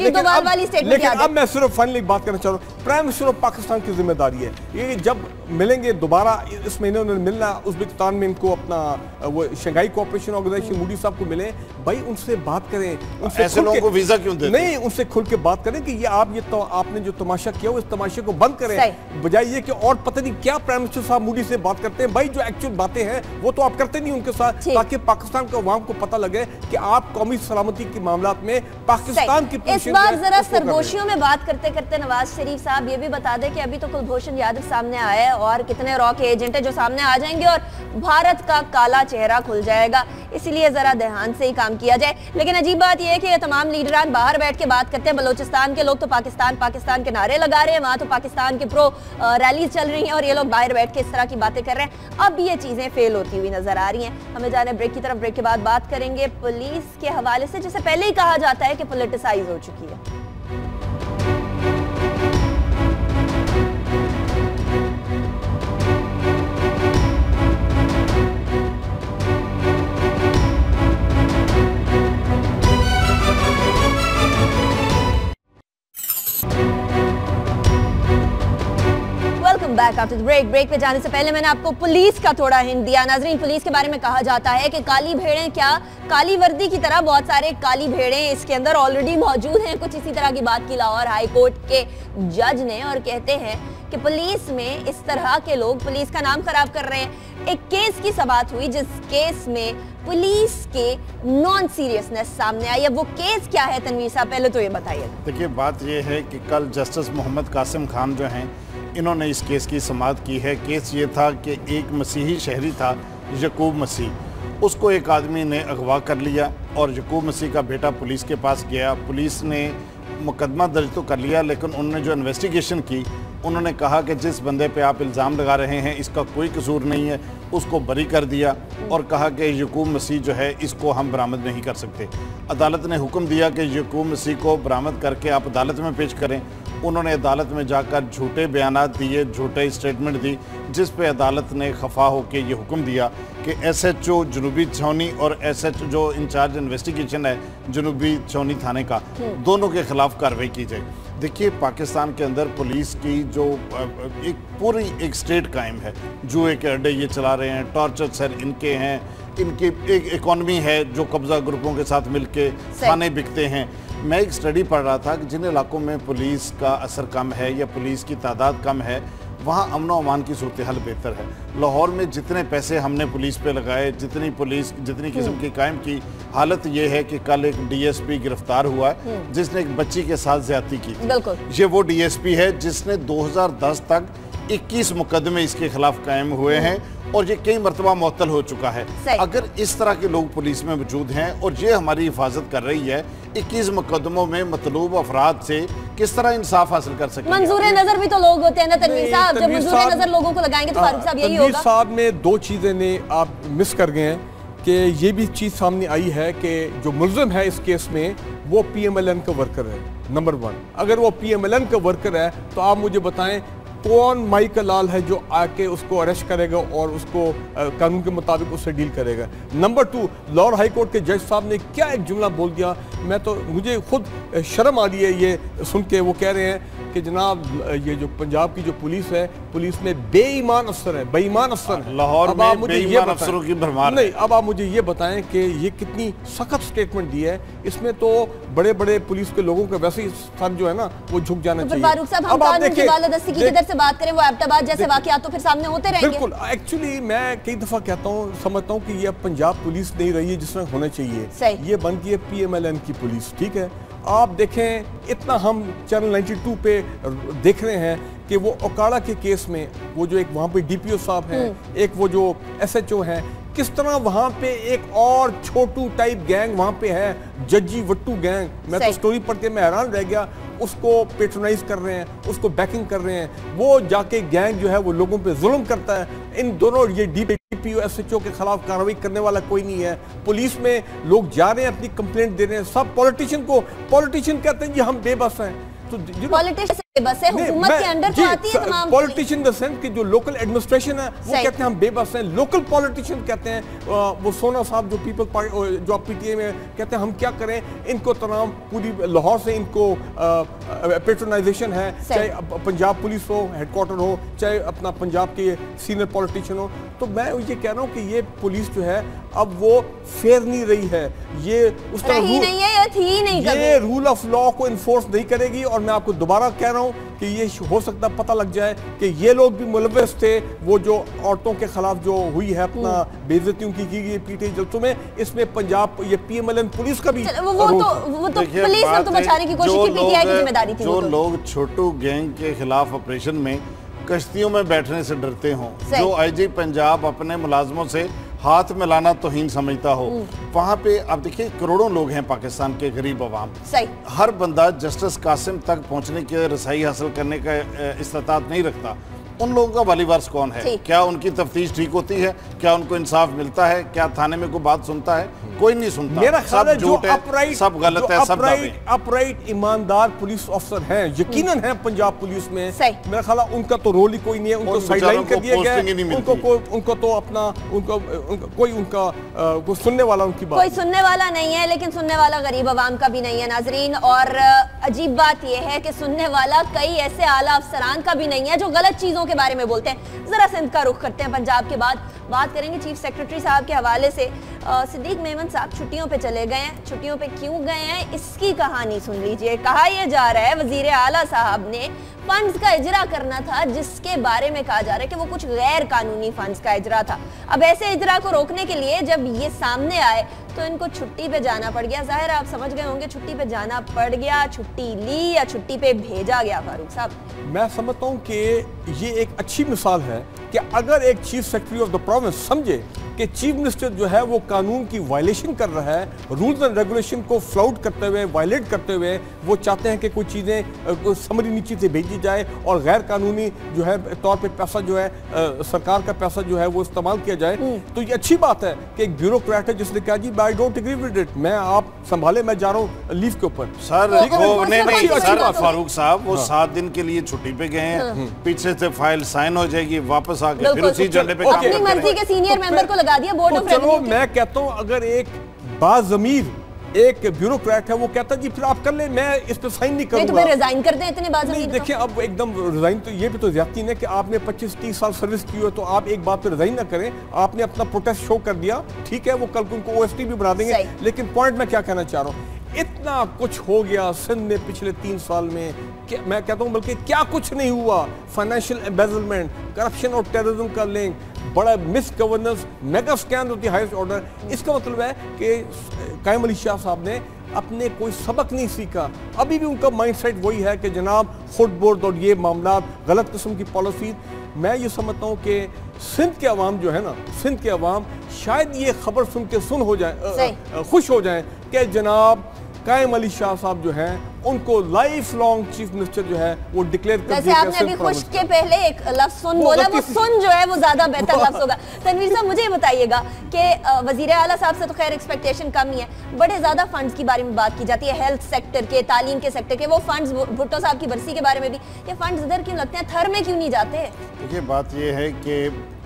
लेकिन अब मैं सिर्फ फाइनली बात करना चाह रहा हूँ, प्राइम मिनिस्टर ऑफ पाकिस्तान की जिम्मेदारी है ये, जब मिलेंगे दोबारा इस महीने उन्होंने मिलना उज़्बेकिस्तान में, इनको अपना वो शंघाई कोऑपरेशन ऑर्गेनाइजेशन मोदी साहब को मिले, भाई उनसे बात करें, उनसे ऐसे लोगों को वीजा क्यों देते? नहीं, उनसे खुल के बात करें कि ये आपने जो तमाशा किया हो, इस तमाशे को बंद करें, बजाय ये कि और पता नहीं क्या प्राइम मिनिस्टर साहब मोदी से बात करते हैं। भाई जो एक्चुअल बातें हैं वो तो आप करते नहीं उनके साथ, ताकि पाकिस्तान के अवाम को पता लगे कि आप कौमी सलामती के मामलात में पाकिस्तान की इस बार जरा सरगोशियों में बात करते करते नवाज शरीफ साहब ये भी बता दें कि अभी तो कुलभूषण यादव सामने आया है और कितने रॉ के एजेंट है जो सामने आ जाएंगे और भारत का काला चेहरा खुल जाएगा, इसीलिए जरा ध्यान से ही काम किया जाए। लेकिन अजीब बात यह है कि तमाम लीडरान बाहर बैठ के बात करते हैं, बलूचिस्तान के लोग तो पाकिस्तान पाकिस्तान के नारे लगा रहे हैं, वहां तो पाकिस्तान के प्रो रैलीज चल रही हैं और ये लोग बाहर बैठ के इस तरह की बातें कर रहे हैं। अब ये चीजें फेल होती हुई नजर आ रही हैं। हमें जाने ब्रेक की तरफ, ब्रेक के बाद बात करेंगे पुलिस के हवाले से, जैसे पहले ही कहा जाता है कि पॉलिटिसाइज हो चुकी है। बैक आफ्टर द ब्रेक पे जाने से पहले मैंने आपको पुलिस का थोड़ा हिंट दिया। नाजरीन, पुलिस के बारे में कहा जाता है कि काली भेड़ें, क्या काली वर्दी की तरह बहुत सारे काली भेड़ें इसके अंदर ऑलरेडी मौजूद हैं। कुछ इसी तरह की बात की लाहौर हाई कोर्ट के जज ने और कहते हैं कि पुलिस में इस तरह के लोग पुलिस का नाम खराब कर रहे हैं। एक केस की समाअत हुई जिस केस में पुलिस के नॉन सीरियसनेस सामने आई। अब वो केस क्या है तनवीर साहब, पहले तो ये बताइए। देखिए, बात ये है कि कल जस्टिस मोहम्मद कासिम खान जो हैं, इन्होंने इस केस की समाअत की है। केस ये था कि एक मसीही शहरी था यकूब मसीह, उसको एक आदमी ने अगवा कर लिया और यकूब मसीह का बेटा पुलिस के पास गया। पुलिस ने मुकदमा दर्ज तो कर लिया, लेकिन उन्होंने जो इन्वेस्टिगेशन की, उन्होंने कहा कि जिस बंदे पे आप इल्ज़ाम लगा रहे हैं इसका कोई कसूर नहीं है, उसको बरी कर दिया और कहा कि यकूब मसीह जो है इसको हम बरामद नहीं कर सकते। अदालत ने हुक्म दिया कि यकूब मसीह को बरामद करके आप अदालत में पेश करें। उन्होंने अदालत में जाकर झूठे बयानात दिए, झूठे स्टेटमेंट दी, जिस पे अदालत ने खफा होकर ये हुक्म दिया कि SHO जनूबी छावनी और SH जो इंचार्ज इन्वेस्टिगेशन है जनूबी छावनी थाने का, दोनों के खिलाफ कार्रवाई की जाए। देखिए, पाकिस्तान के अंदर पुलिस की जो एक पूरी एक स्टेट कायम है, जुए के अड्डे ये चला रहे हैं, टॉर्चर सेल इनके हैं, इनकी एक इकॉनमी है जो कब्जा ग्रुपों के साथ मिलके खाने बिकते हैं। मैं एक स्टडी पढ़ रहा था कि जिन इलाकों में पुलिस का असर कम है या पुलिस की तादाद कम है, वहाँ अमन व अमान की सूरत हाल बेहतर है। लाहौर में जितने पैसे हमने पुलिस पे लगाए, जितनी पुलिस जितनी किस्म की कायम की, हालत ये है कि कल एक DSP गिरफ्तार हुआ है जिसने एक बच्ची के साथ ज्यादती की थी। ये वो DSP है जिसने 2010 तक 21 मुकदमे इसके खिलाफ कायम हुए हैं और ये कई मरतबा मुअत्तल हो चुका है। अगर इस तरह के लोग पुलिस में मौजूद हैं और ये हमारी हिफाजत कर रही है, 21 मुकदमों में मतलूब अफराद से किस तरह इंसाफ हासिल कर सकते हैं? मंजूर नजर भी तो लोग होते हैं ना तनवीर साहब, जब मंजूर नजर लोगों को लगाएंगे तो फारूक साहब यही होगा। तनवीर साहब ने दो चीजें ने आप मिस कर गए हैं कि ये भी चीज सामने आई है कि जो मुल्ज़िम है इस केस में वो PMLN का वर्कर है। नंबर 1, अगर वो PMLN का वर्कर है तो आप मुझे बताएं कौन माइकल लाल है जो आके उसको अरेस्ट करेगा और उसको कानून के मुताबिक उससे डील करेगा। नंबर 2, लाहौर हाई कोर्ट के जज साहब ने क्या एक जुमला बोल दिया, मैं तो मुझे खुद शर्म आ रही है ये सुन के। वो कह रहे हैं कि जनाब ये जो पंजाब की जो पुलिस है, पुलिस में बेईमान अफसर है, बेईमान अफसर है। लाहौर में बेईमान अफसरों की भरमार नहीं, अब आप मुझे ये बताएं कि ये कितनी सख्त स्टेटमेंट दी है। इसमें तो बड़े बड़े पुलिस के लोगों का वैसे ही सर जो है ना वो झुक जाना चाहिए। फारूक साहब, हम कानून की बालादस्ती की किधर से बात करें, वो एबटाबाद जैसे वाकयात तो फिर सामने होते रहेंगे। बिल्कुल, एक्चुअली मैं कई दफा कहता हूँ, समझता हूँ कि ये पंजाब पुलिस नहीं रही है जिसमें होना चाहिए। ये बन गई है PMLN की पुलिस, ठीक है। आप देखें, इतना हम चैनल 92 पे देख रहे हैं कि वो ओकाड़ा के केस में वो जो एक वहाँ पे DPO साहब हैं, एक वो जो SHO हैं, किस तरह वहाँ पे एक और छोटू टाइप गैंग वहाँ पे है, जज्जी वट्टू गैंग। मैं तो स्टोरी पढ़ के मैं हैरान रह गया। उसको पेट्रोनाइज कर रहे हैं, उसको बैकिंग कर रहे हैं। वो जाके गैंग जो है वो लोगों पे जुल्म करता है। इन दोनों ये DPO SHO के खिलाफ कार्रवाई करने वाला कोई नहीं है। पुलिस में लोग जा रहे हैं, अपनी कंप्लेंट दे रहे हैं। सब पॉलिटिशियन कहते हैं जी हम बेबस हैं। तो पॉलिटिशियन बस है, हुकूमत के अंडर तो आती है तमाम पॉलिटिशियन द सेंस कि जो लोकल एडमिनिस्ट्रेशन है वो कहते हैं हम बेबस हैं। लोकल पॉलिटिशियन कहते हैं, वो सोना साहब जो पीपल पार्टी जो आप PTA में कहते हैं हम क्या करें, इनको तमाम पूरी लाहौर से इनको पेट्रोनाइजेशन है, चाहे पंजाब पुलिस हो हेडक्वार्टर हो, चाहे अपना पंजाब के सीनियर पॉलिटिशियन हो। तो मैं ये कह रहा हूँ कि ये पुलिस जो है अब वो फेयर नहीं रही है। ये उस तरह ये रूल ऑफ लॉ को इन्फोर्स नहीं करेगी। और मैं आपको दोबारा कह रहा हूँ कि ये हो सकता पता लग जाए कि ये लोग भी मुलव्वस थे। वो जो औरतों के खिलाफ जो हुई है अपना बेइज्जतियों की गई PTA जलसों में, इसमें पंजाब ये PMLN पुलिस का भी वो तो पुलिस ने तो बचाने की कोशिश की, PTI की जिम्मेदारी थी। जो लोग छोटू गैंग के खिलाफ ऑपरेशन में कश्तियों में बैठने से डरते हों, जो IG पंजाब अपने मुलाजमों से हाथ मिलाना तौहीन समझता हो, वहाँ पे आप देखिए करोड़ों लोग हैं पाकिस्तान के गरीब अवाम। हर बंदा जस्टिस कासिम तक पहुँचने के रसाई हासिल करने का इस्तात नहीं रखता। उन लोगों का वाली वारिस कौन है? क्या उनकी तफ्तीश ठीक होती है? क्या उनको इंसाफ मिलता है? क्या थाने में कोई बात सुनता है? कोई नहीं सुनता। मेरा ख्याल है जो अपराइट, सब गलत है, सब अपराइट ईमानदार पुलिस अफसर हैं, यकीनन हैं पंजाब पुलिस में। मेरा ख्याल है उनका तो रोल ही कोई नहीं है। उनको साइडलाइन कर दिया गया है। उनको तो अपना कोई उनका सुनने वाला उनकी बात कोई सुनने वाला नहीं है। लेकिन सुनने वाला गरीब अवाम का भी नहीं है नाजरीन। और अजीब बात यह है कि सुनने वाला कई ऐसे आला अफसरान का भी नहीं है जो गलत चीजों के बारे में बोलते हैं। जरा सिंध का रुख करते हैं। पंजाब के बाद बात करेंगे चीफ सेक्रेटरी साहब के हवाले से। सिद्दीक मेमन साहब छुट्टियों पे चले गए हैं। छुट्टियों पे क्यों गए हैं इसकी कहानी सुन लीजिए। कहा यह जा रहा है वजीर आला साहब ने फंड्स का इजरा करना था, जिसके बारे में कहा जा रहा है कि वो कुछ गैर कानूनी फंड्स का इजरा था। अब ऐसे इजरा को रोकने के लिए जब ये सामने आए तो इनको छुट्टी पे जाना पड़ गया। जाहिर आप समझ गए होंगे छुट्टी पे जाना पड़ गया, छुट्टी ली या छुट्टी पे भेजा गया। फारूक साहब, मैं समझता हूँ कि ये एक अच्छी मिसाल है कि अगर एक chief secretary of the province समझे कि चीफ मिनिस्टर जो है वो कानून की वायलेशन कर रहा है, रूल्स एंड रेगुलेशन को फ्लाउट करते हुए, वायलेट करते हुए वो चाहते हैं कि कोई चीज़ें समरी नीचे से भेजी जाए और गैर कानूनी जो है तौर पे पैसा जो है सरकार का पैसा जो है वो इस्तेमाल किया जाए, तो ये अच्छी बात है कि एक ब्यूरोक्रेट है जिसने कहा जी I don't agree with it, मैं आप संभाले, मैं जा रहा हूँ लीव के ऊपर। सर फारूक साहब वो 7 दिन के लिए छुट्टी पे गए हैं, पीछे से फाइल साइन हो जाएगी, वापस आके फिर उसी झंडे पे अपनी मर्जी के सीनियर मेंबर को लगा दिया बोर्ड ऑफ रेवेन्यू। मैं कहता हूं अगर एक बाज़मीर एक ब्यूरोक्रेट है वो कहता जी फिर आप कर ले, मैं इस पे साइन नहीं करूंगा, तो रिजाइन कर दें इतने बाज़मीर। नहीं देखिए अब एकदम रिजाइन तो ये भी तो ज्यादती है कि आपने 25-30 साल सर्विस की हो तो आप एक बात पे रिजाइन ना करें। आपने अपना प्रोटेस्ट शो कर दिया, ठीक है, वो कल को उनको OST भी बना देंगे। लेकिन पॉइंट मैं क्या कहना चाह रहा हूँ, इतना कुछ हो गया सिंध में पिछले 3 साल में, मैं कहता हूँ बल्कि क्या कुछ नहीं हुआ। फाइनेंशियल एम्बेजलमेंट, करप्शन और टेररिज्म का लिंक, बड़ा misgovernance, mega scam of the highest order. इसका मतलब है कि कायम अली शाह साहब ने अपने कोई सबक नहीं सीखा। अभी भी उनका माइंडसेट वही है कि जनाब फुट बोर्ड और ये मामला गलत किस्म की पॉलिसी। मैं ये समझता हूँ कि सिंध के अवाम जो है ना, सिंध के अवाम शायद ये खबर सुन के खुश हो जाए कि जनाब कायम अली शाह साहब जो हैं उनको लाइफ लॉन्ग चीफ मिनिस्टर जो है वो डिक्लेयर कर दिया। आपने अभी खुश के पहले एक लफ्ज सुन बोला, वो सुन जो है वो ज्यादा बेहतर लफ्ज होगा। तनवीर साहब मुझे बताइएगा कि वजीर आला साहब से तो खैर एक्सपेक्टेशन कम ही है, बड़े ज्यादा फंड्स की बारे में बात की जाती है, हेल्थ सेक्टर के, तालीम के सेक्टर के, वो फंड्स भुट्टो साहब की बरसी के बारे में भी, ये फंड्स इधर क्यों लगते हैं, थर में क्यों नहीं जाते? देखिए बात ये है कि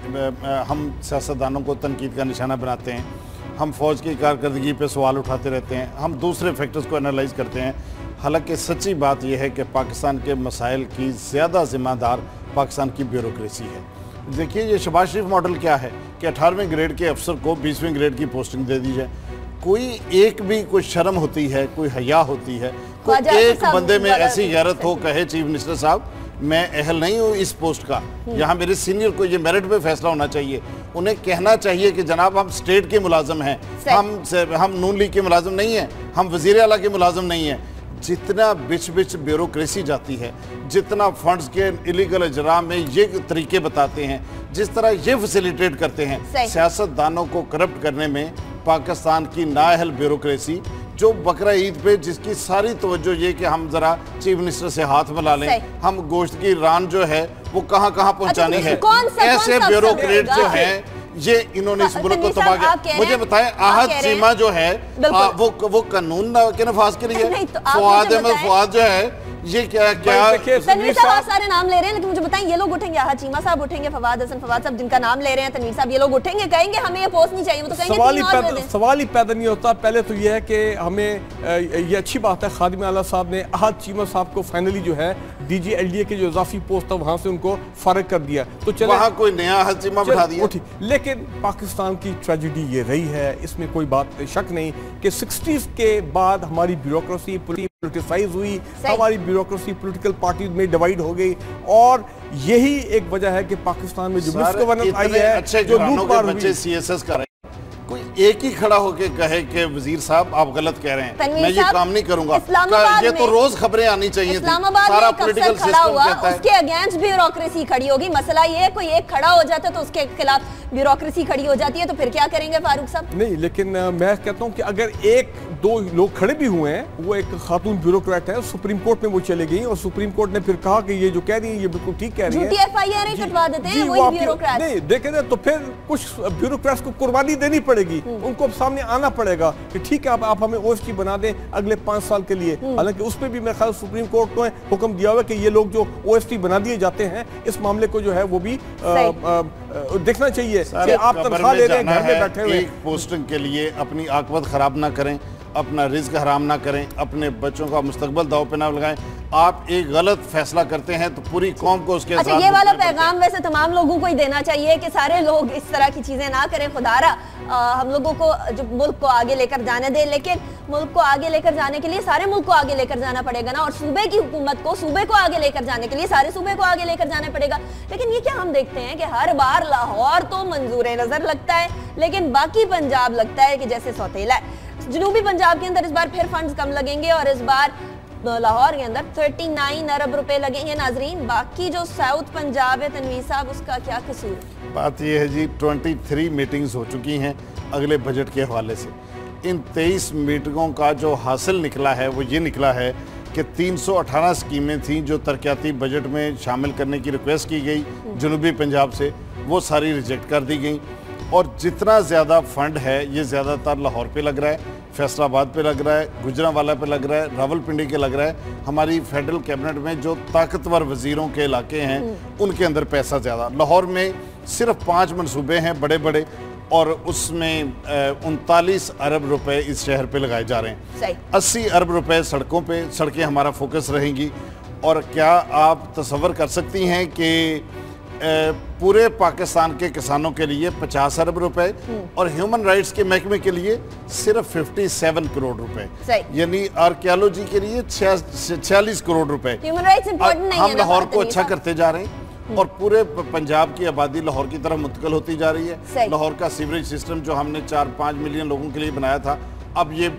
हम सियासतदानों को तनकीद का निशाना बनाते हैं, हम फौज की कारकर्दगी पे सवाल उठाते रहते हैं, हम दूसरे फैक्टर्स को एनालाइज करते हैं। हालांकि सच्ची बात यह है कि पाकिस्तान के मसाइल की ज़्यादा ज़िम्मेदार पाकिस्तान की ब्यूरोक्रेसी है। देखिए ये शहबाज शरीफ मॉडल क्या है कि 18वें ग्रेड के अफसर को 20वें ग्रेड की पोस्टिंग दे दी जाए। कोई एक भी कोई शर्म होती है, कोई हया होती है, कोई एक बंदे में ऐसी गैरत हो कहे चीफ मिनिस्टर साहब मैं अहल नहीं हूँ इस पोस्ट का, यहाँ मेरे सीनियर को ये मेरिट पे फैसला होना चाहिए। उन्हें कहना चाहिए कि जनाब हम स्टेट के मुलाजिम हैं, हम नून लीग के मुलाजिम नहीं हैं, हम वज़ीर आला के मुलाजिम नहीं हैं। जितना बिच बिच ब्यूरोक्रेसी जाती है, जितना फंड्स के इलीगल इजरा में ये तरीके बताते हैं, जिस तरह ये फैसिलिटेट करते हैं सियासतदानों को करप्ट करने में, पाकिस्तान की नाअहल ब्यूरोक्रेसी जो बकरा ईद पे जिसकी सारी तवज्जो ये कि हम जरा चीफ मिनिस्टर से हाथ मिला लें, हम गोश्त की रान जो है वो कहाँ कहाँ पहुँचानी है, ऐसे ब्यूरोक्रेट जो है ये इन्होंने इस मुल्क को तबाह किया। मुझे बताएं आहद सीमा जो है वो कानून के नफाज के लिए, फवाद अहमद फवाद जो है ये क्या तनवीर साहब आप सारे नाम ले रहे हैं, लेकिन मुझे बताएं ये लोग उठेंगे, आहद चीमा साहब उठेंगे, फवाद हसन फवाद साहब जिनका नाम ले रहे हैं, तनवीर साहब ये लोग उठेंगे, कहेंगे हमें ये पोस्ट नहीं चाहिए, वो तो कहेंगे सवाल ही पैदा नहीं होता। पहले तो ये है कि हमें ये अच्छी बात है खादिम आला साहब ने आहद चीमा साहब को फाइनली जो है DGLDA के जो इजाफी पोस्ट था वहां से उनको फारिग कर दिया, तो चलो वहां कोई नया आहद चीमा बैठा दिया। लेकिन पाकिस्तान की ट्रेजेडी ये रही है, इसमें कोई बात शक नहीं कि 60s के बाद हमारी ब्यूरोक्रेसी पॉलिटिसाइज हुई, हमारी ब्यूरोक्रेसी पॉलिटिकल पार्टी में डिवाइड हो गई, और यही एक वजह है कि पाकिस्तान में जो मिसगवर्नेंस आई है, अच्छे जो लूटमार हुई, बच्चे CSS कर रहे हैं, कोई एक ही खड़ा होके कहे कि वजीर साहब आप गलत कह रहे हैं, मैं ये काम नहीं करूंगा, ये तो रोज खबरें आनी चाहिए थी। सारा पॉलिटिकल सिस्टम कहता है उसके अगेंस्ट ब्यूरोक्रेसी खड़ी होगी। मसला ये कोई एक खड़ा हो जाता है तो उसके खिलाफ ब्यूरोक्रेसी खड़ी हो जाती है, तो फिर क्या करेंगे फारूक साहब? नहीं, लेकिन मैं कहता हूँ कि अगर एक दो लोग खड़े भी हुए हैं, वो एक खातून ब्यूरोक्रेट है, सुप्रीम कोर्ट में वो चले गई और सुप्रीम कोर्ट ने फिर कहा कि ये जो कह रही है ये बिल्कुल ठीक कह रही है, झूठी FIR कटवा देते हैं वही ब्यूरोक्रेट। नहीं देखे तो फिर कुछ ब्यूरोक्रेट्स को कुर्बानी देनी पड़ेगी, उनको सामने आना पड़ेगा कि ठीक है आप हमें OST बना दें अगले 5 साल के लिए। हालांकि उस पर भी मेरे ख्याल सुप्रीम कोर्ट ने हुक्म दिया हुआ कि ये लोग जो OST बना दिए जाते हैं, इस मामले को जो है वो भी देखना चाहिए कि आप तनख्वाह ले रहे हैं, घर में बैठे हुए एक पोस्टिंग के लिए अपनी आकबत खराब ना करें, अपना रिस्क हराम ना करें, अपने बच्चों का मुस्तकबल दाव पे ना लगाएं। आप एक गलत फैसला करते हैं तो पूरी कौम को उसके साथ ये वाला पैगाम वैसे तमाम लोगों को ही देना चाहिए कि सारे लोग इस तरह की चीजें ना करें। खुदारा हम लोगों को जो मुल्क को आगे लेकर जाने दे, लेकिन मुल्क को आगे लेकर जाने के लिए सारे मुल्क को आगे लेकर जाना पड़ेगा ना, और सूबे की हुकूमत को सूबे को आगे लेकर जाने के लिए सारे सूबे को आगे लेकर जाना पड़ेगा। लेकिन ये क्या हम देखते हैं कि हर बार लाहौर तो मंजूर नजर लगता है, लेकिन बाकी पंजाब लगता है कि जैसे सौतेला है। जनूबी पंजाब के अंदर इस बार फिर फंड्स कम लगेंगे और इस बार लाहौर के अंदर 39 अरब रुपए लगेंगे। नाजरीन, बाकी जो साउथ पंजाब है तनवीर साहब, उसका क्या कसूर? बात यह है जी 23 मीटिंग्स हो चुकी हैं अगले बजट के हवाले से। इन 23 मीटिंगों का जो हासिल निकला है वो ये निकला है कि 318 स्कीमें थीं जो तरक्याती बजट में शामिल करने की रिक्वेस्ट की गई जनूबी पंजाब से, वो सारी रिजेक्ट कर दी गई। और जितना ज़्यादा फंड है ये ज़्यादातर लाहौर पे लग रहा है, फैसलाबाद पे लग रहा है, गुजरांवाला पे लग रहा है, रावलपिंडी के लग रहा है। हमारी फेडरल कैबिनेट में जो ताकतवर वजीरों के इलाके हैं उनके अंदर पैसा ज़्यादा। लाहौर में सिर्फ 5 मनसूबे हैं बड़े बड़े, और उसमें 39 अरब रुपए इस शहर पे लगाए जा रहे हैं। 80 अरब रुपए सड़कों पे, सड़कें हमारा फोकस रहेंगी। और क्या आप तसव्वुर कर सकती हैं कि पूरे पाकिस्तान के किसानों के लिए 50 अरब रुपए और ह्यूमन राइट्स के महकमे के लिए सिर्फ 57 करोड़ रुपए, यानी आर्कियोलॉजी के लिए 46 करोड़ रुपए। ह्यूमन राइट्स इंपॉर्टेंट नहीं है। हम लाहौर को अच्छा करते जा रहे हैं और पूरे पंजाब की आबादी लाहौर की तरफ मुंतकिल होती जा रही है। लाहौर का सीवरेज सिस्टम जो हमने 4-5 मिलियन लोगों के लिए बनाया था, अब ये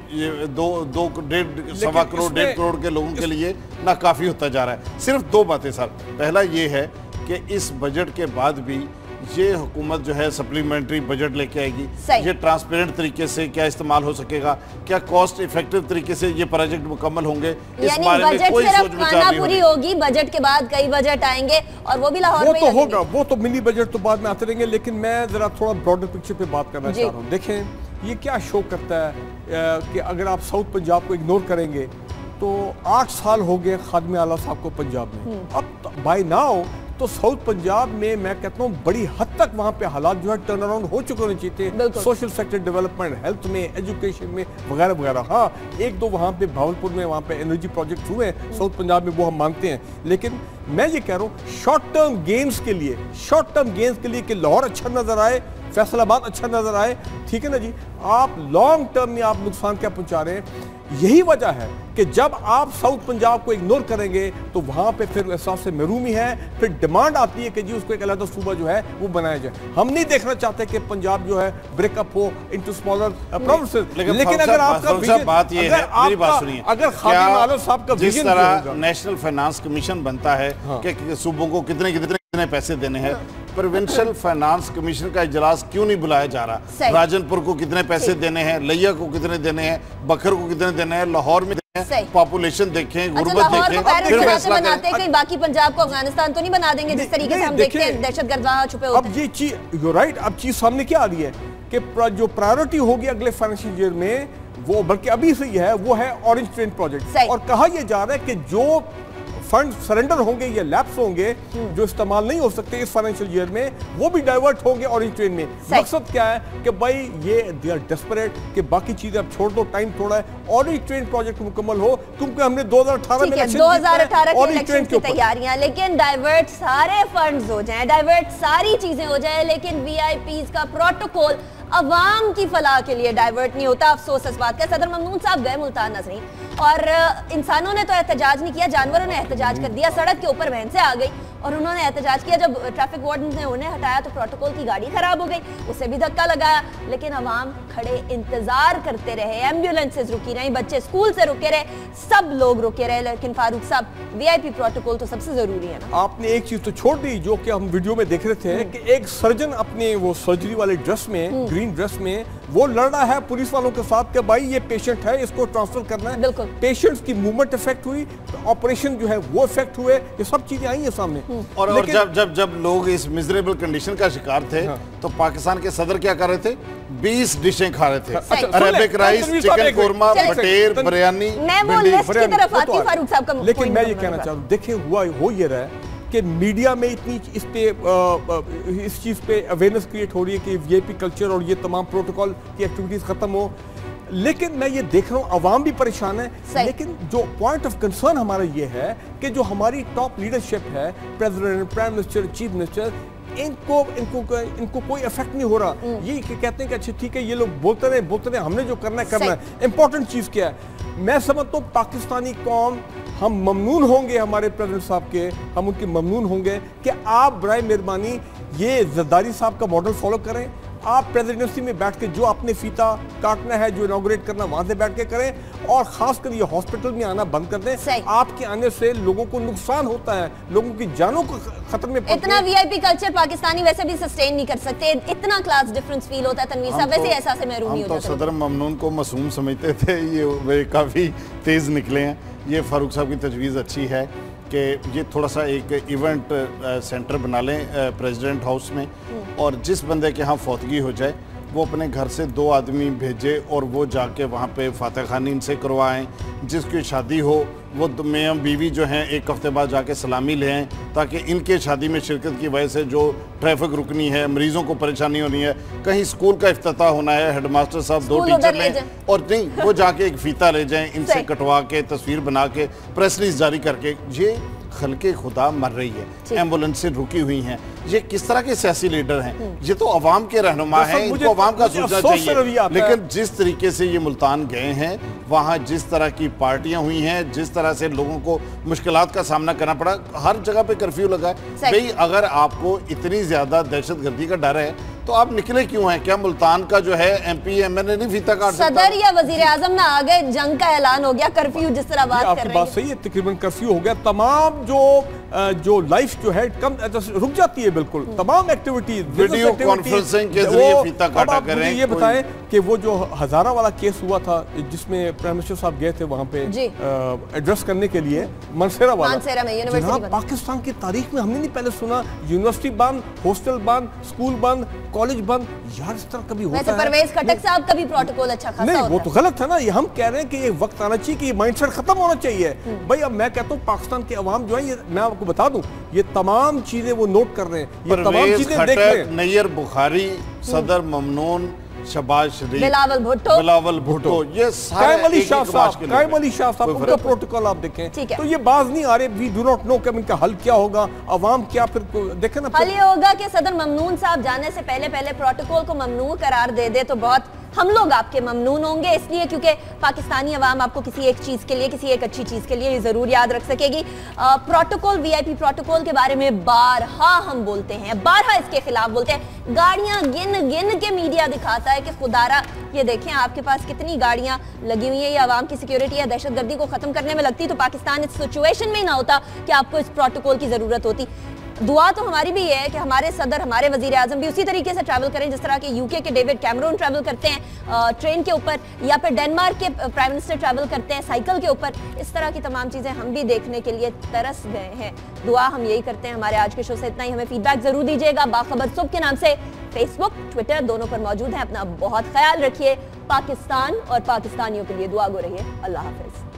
2-1.5 करोड़ के लोगों के लिए नाकाफी होता जा रहा है। सिर्फ 2 बातें सर। पहला ये है कि इस बजट के बाद भी ये हुकूमत जो है सप्लीमेंट्री बजट लेके आएगी, सही। ये ट्रांसपेरेंट तरीके से क्या इस्तेमाल हो सकेगा, क्या कॉस्ट इफेक्टिव तरीके से ये प्रोजेक्ट मुकम्मल होंगे, इस बारे में कोई सोच विचार नहीं पूरी होगी। बजट के बाद कई बजट आएंगे और वो भी लाहौर में तो होगा, वो तो मिनी बजट तो बाद में आते रहेंगे, लेकिन मैं जरा थोड़ा ब्रॉडर पिक्चर पे बात करना चाह रहा हूँ। देखें ये क्या शो करता है कि अगर आप साउथ पंजाब को इग्नोर करेंगे तो 8 साल हो गए खादिम आला साहब को पंजाब में। अब बाय नाउ तो साउथ पंजाब में मैं कहता हूँ बड़ी हद तक वहाँ पे हालात जो है टर्न अराउंड हो चुके होने चाहिए थे, सोशल सेक्टर डेवलपमेंट, हेल्थ में, एजुकेशन में वगैरह वगैरह। हाँ, एक दो वहाँ पे भावलपुर में वहाँ पे एनर्जी प्रोजेक्ट हुए हैं साउथ पंजाब में, वो हम मानते हैं। लेकिन मैं ये कह रहा हूँ शॉर्ट टर्म गेन्स के लिए कि लाहौर अच्छा नजर आए, फैसलाबाद अच्छा नजर आए, ठीक है ना जी, आप लॉन्ग टर्म में आप नुकसान क्या पहुंचा रहे हैं। यही वजह है कि जब आप साउथ पंजाब को इग्नोर करेंगे तो वहां पे फिर एहसास से महरूमी है, फिर डिमांड आती है कि जी उसको एक अलग सूबा जो है वो बनाया जाए। हम नहीं देखना चाहते कि पंजाब जो है ब्रेकअप हो इनटू स्मॉलर प्रोविंसेस। लेकिन अगर आपका बात ये है, मेरी बात सुनिए, अगर खादिम आला साहब का जिस तरह नेशनल फाइनेंस कमीशन बनता है कि सूबों को कितने कितने पैसे देने हैं, प्रोविंशियल फाइनेंस कमीशन का इजलास क्यों नहीं बुलाया जा रहा? राजनपुर को कितने पैसे देने हैं, लिया को कितने देने हैं, बखर को कितने देने हैं, लाहौर में पॉपुलेशन देखें, गुर्बत देखें, फिर फैसला बनाते हैं। कहीं बाकी पंजाब को अफगानिस्तान तो नहीं बना देंगे जिस तरीके से हम देखते हैं दहशतगर्द वहां छुपे होते हैं। अब ये चीज राइट, अब चीज सामने क्या आ रही है कि जो प्रायोरिटी होगी अगले फाइनेंशियल ईयर में, वो बल्कि अभी से ही है, वो है ऑरेंज ट्रेन प्रोजेक्ट। और कहा यह जा रहा है कि जो फंड सरेंडर होंगे या लैप्स होंगे जो इस्तेमाल नहीं हो सकते इस फाइनेंशियल ईयर में, वो भी डाइवर्ट होंगे ऑरेंज ट्रेन में। मकसद क्या है कि भाई ये दे आर डेस्परेट कि बाकी चीजें अब छोड़ दो, टाइम थोड़ा है, ऑरेंज ट्रेन प्रोजेक्ट मुकम्मल हो, क्योंकि हमने 2018 में 2018 के इलेक्शन की तैयारियां, लेकिन डाइवर्ट सारे फंड्स हो जाएं, डाइवर्ट सारी चीजें हो जाए, लेकिन वीआईपीज का प्रोटोकॉल अवाम की फलाह के लिए डाइवर्ट नहीं होता। अफसोस इस बात का। सदर ममनून साहब गए मुल्तान नजरीन, और इंसानों ने तो एहतजाज नहीं किया, जानवरों ने एहतजाज कर दिया, सड़क के ऊपर वैन से आ गई और उन्होंने एहतजाज किया। जब ट्रैफिक वार्डन ने उन्हें हटाया तो प्रोटोकॉल की गाड़ी खराब हो गई, उसे भी धक्का लगाया, लेकिन अवाम खड़े इंतजार करते रहे, एम्बुलेंसेज रुकी रही, बच्चे स्कूल से रुके रहे, सब लोग रुके रहे। लेकिन फारूक साहब, वीआईपी प्रोटोकॉल तो सबसे जरूरी है ना। आपने एक चीज तो छोड़ दी जो कि हम वीडियो में देख रहे थे कि एक सर्जन अपने वो सर्जरी वाले ड्रेस में, ग्रीन ड्रेस में, वो लड़ रहा है पुलिस वालों के साथ कि भाई ये पेशेंट है, इसको ट्रांसफर करना है। बिल्कुल, पेशेंट्स की मूवमेंट इफेक्ट हुई, ऑपरेशन जो है वो इफेक्ट हुए, ये सब चीजें आई है सामने। और जब लोग इस मिजरेबल कंडीशन का शिकार थे, तो पाकिस्तान के सदर क्या कर रहे थे? 20 डिशें खा रहे थे, अरेबिक राइस, चिकन कोरमा, बटेर, बिरयानी। मैं वो लिस्ट की तरफ आती हूं फारूक साहब का। लेकिन मैं ये कहना चाहूँ, देखिए हुआ हो ये रहा है कि मीडिया में इतनी इस चीज़ पे अवेयरनेस क्रिएट हो रही है कि वीआईपी कल्चर और ये तमाम प्रोटोकॉल की एक्टिविटीज़ ख़त्म हो, लेकिन मैं ये देख रहा हूँ अवाम भी परेशान है। लेकिन जो पॉइंट ऑफ कंसर्न हमारा ये है कि जो हमारी टॉप लीडरशिप है, president, prime minister, chief minister, इनको कोई इफेक्ट नहीं हो रहा। ये कहते हैं कि अच्छा ठीक है, ये लोग बोलते रहे, हमने जो करना है। इंपॉर्टेंट चीज़ क्या है? मैं समझता हूँ पाकिस्तानी कौम, हम ममनून होंगे हमारे प्रेसिडेंट साहब के, हम उनके ममनून होंगे कि आप बराए मेहरबानी ये जरदारी साहब का मॉडल फॉलो करें। आप प्रेसिडेंसी में बैठ के जो आपने फीता काटना है, जो इनॉग्रेट करना, वहां से बैठ के करें, और खासकर ये हॉस्पिटल में आना बंद कर दें। आपके आने से लोगों को नुकसान होता है, लोगों की जानों को खतरे में पड़ती है। इतना वीआईपी कल्चर पाकिस्तानी वैसे भी सस्टेन नहीं कर सकते, इतना क्लास डिफरेंस फील होता है। तनवीर साहब, वैसे ऐसा से महरूमी हो जाता है। सदर ममनून को मासूम समझते थे, ये काफी तेज निकले हैं। ये फारूक साहब की तजवीज़ अच्छी है कि ये थोड़ा सा एक इवेंट सेंटर बना लें प्रेसिडेंट हाउस में, और जिस बंदे के यहाँ फौतगी हो जाए वो अपने घर से 2 आदमी भेजे और वो जाके वहाँ पे फातह खानी इनसे करवाएं। जिसकी शादी हो वो मियाँ बीवी जो हैं 1 हफ्ते बाद जाके सलामी ले आएँ, ताकि इनके शादी में शिरकत की वजह से जो ट्रैफिक रुकनी है, मरीजों को परेशानी होनी है, कहीं स्कूल का इफ्तिताह होना है, हेडमास्टर साहब 2 टीचर लें, और नहीं वो जाके एक फीता ले जाएं, इनसे कटवा के तस्वीर बना के प्रेस रिलीज जारी करके। ये खलके खुदा मर रही है, एम्बुलेंस से रुकी हुई हैं, ये किस तरह के सियासी लीडर हैं? ये तो अवाम के रहनुमा हैं, इनको अवाम का सोचना चाहिए। लेकिन जिस तरीके से ये मुल्तान गए हैं, वहाँ जिस तरह की पार्टियां हुई हैं, जिस तरह से लोगों को मुश्किलात का सामना करना पड़ा, हर जगह पे कर्फ्यू लगा है। भाई अगर आपको इतनी ज्यादा दहशतगर्दी का डर है तो आप निकले क्यों हैं? क्या मुल्तान का जो है एमपी एमएलए नहीं फीता काट सकता? सदर या वजीर आजम ना आ गए, जंग का ऐलान हो गया, कर्फ्यू जिस तरह बात कर रहे हैं। बात सही है, तकरीबन कर्फ्यू हो गया। तमाम जो जो लाइफ जो है कम रुक जाती है बिल्कुल, तमाम एक्टिविटीज, वीडियो कॉन्फ्रेंसिंग के जरिए फीता काटा करें। ये बताएं कि वो जो हजारा वाला केस हुआ था जिसमें प्राइम मिनिस्टर साहब गए थे वहां पे एड्रेस करने के लिए, मानसेरा वाला, जनाब पाकिस्तान की तारीख में हमने नहीं पहले सुना, यूनिवर्सिटी बंद, हॉस्टल बंद, स्कूल बंद, कॉलेज बंद, यार इस तरह कभी होता है? परवेज खटक साहब का भी प्रोटोकॉल अच्छा खासा नहीं, वो तो गलत है ना। ये हम कह रहे हैं कि ये वक्त आना चाहिए कि ये माइंडसेट खत्म होना चाहिए भाई। अब मैं कहता हूँ पाकिस्तान के अवाम जो है, ये मैं आपको बता दूं, ये तमाम चीजें वो नोट कर रहे हैं, ये तमाम चीजें देख रहे हैं। नैयर बुखारी, सदर ममनून, शहबाज शरीफ, बिलावल भुट्टो, ये सारे कायम अली शाह साहब उनका प्रोटोकॉल आप देखें तो ये बाज नहीं आ रहे। वी डू नॉट नो कि इनका हल क्या होगा, अवाम क्या फिर देखें ना। हल ये होगा कि सदर ममनून साहब जाने से पहले प्रोटोकॉल को ममनू करार दे तो बहुत हम लोग आपके ममनून होंगे, इसलिए क्योंकि पाकिस्तानी अवाम आपको किसी एक चीज के लिए, किसी एक अच्छी चीज के लिए जरूर याद रख सकेगी। प्रोटोकॉल, वीआईपी प्रोटोकॉल के बारे में बारहा हम बोलते हैं, बारहा इसके खिलाफ बोलते हैं। गाड़ियां गिन गिन के मीडिया दिखाता है कि खुदारा ये देखें आपके पास कितनी गाड़ियां लगी हुई है, ये अवाम की सिक्योरिटी या दहशतगर्दी को खत्म करने में लगती तो पाकिस्तान इस सिचुएशन में ही ना होता कि आपको इस प्रोटोकॉल की जरूरत होती। दुआ तो हमारी भी है कि हमारे सदर, हमारे वजीर आजम भी उसी तरीके से ट्रैवल करें जिस तरह के यूके के डेविड कैमरून ट्रैवल करते हैं ट्रेन के ऊपर, या फिर डेनमार्क के प्राइम मिनिस्टर ट्रैवल करते हैं साइकिल के ऊपर। इस तरह की तमाम चीज़ें हम भी देखने के लिए तरस गए हैं। दुआ हम यही करते हैं। हमारे आज के शो से इतना ही। हमें फीडबैक जरूर दीजिएगा। बाखबर सुबह के नाम से फेसबुक, ट्विटर दोनों पर मौजूद हैं। अपना बहुत ख्याल रखिए। पाकिस्तान और पाकिस्तानियों के लिए दुआ गो रहिए। अल्लाह हाफिज।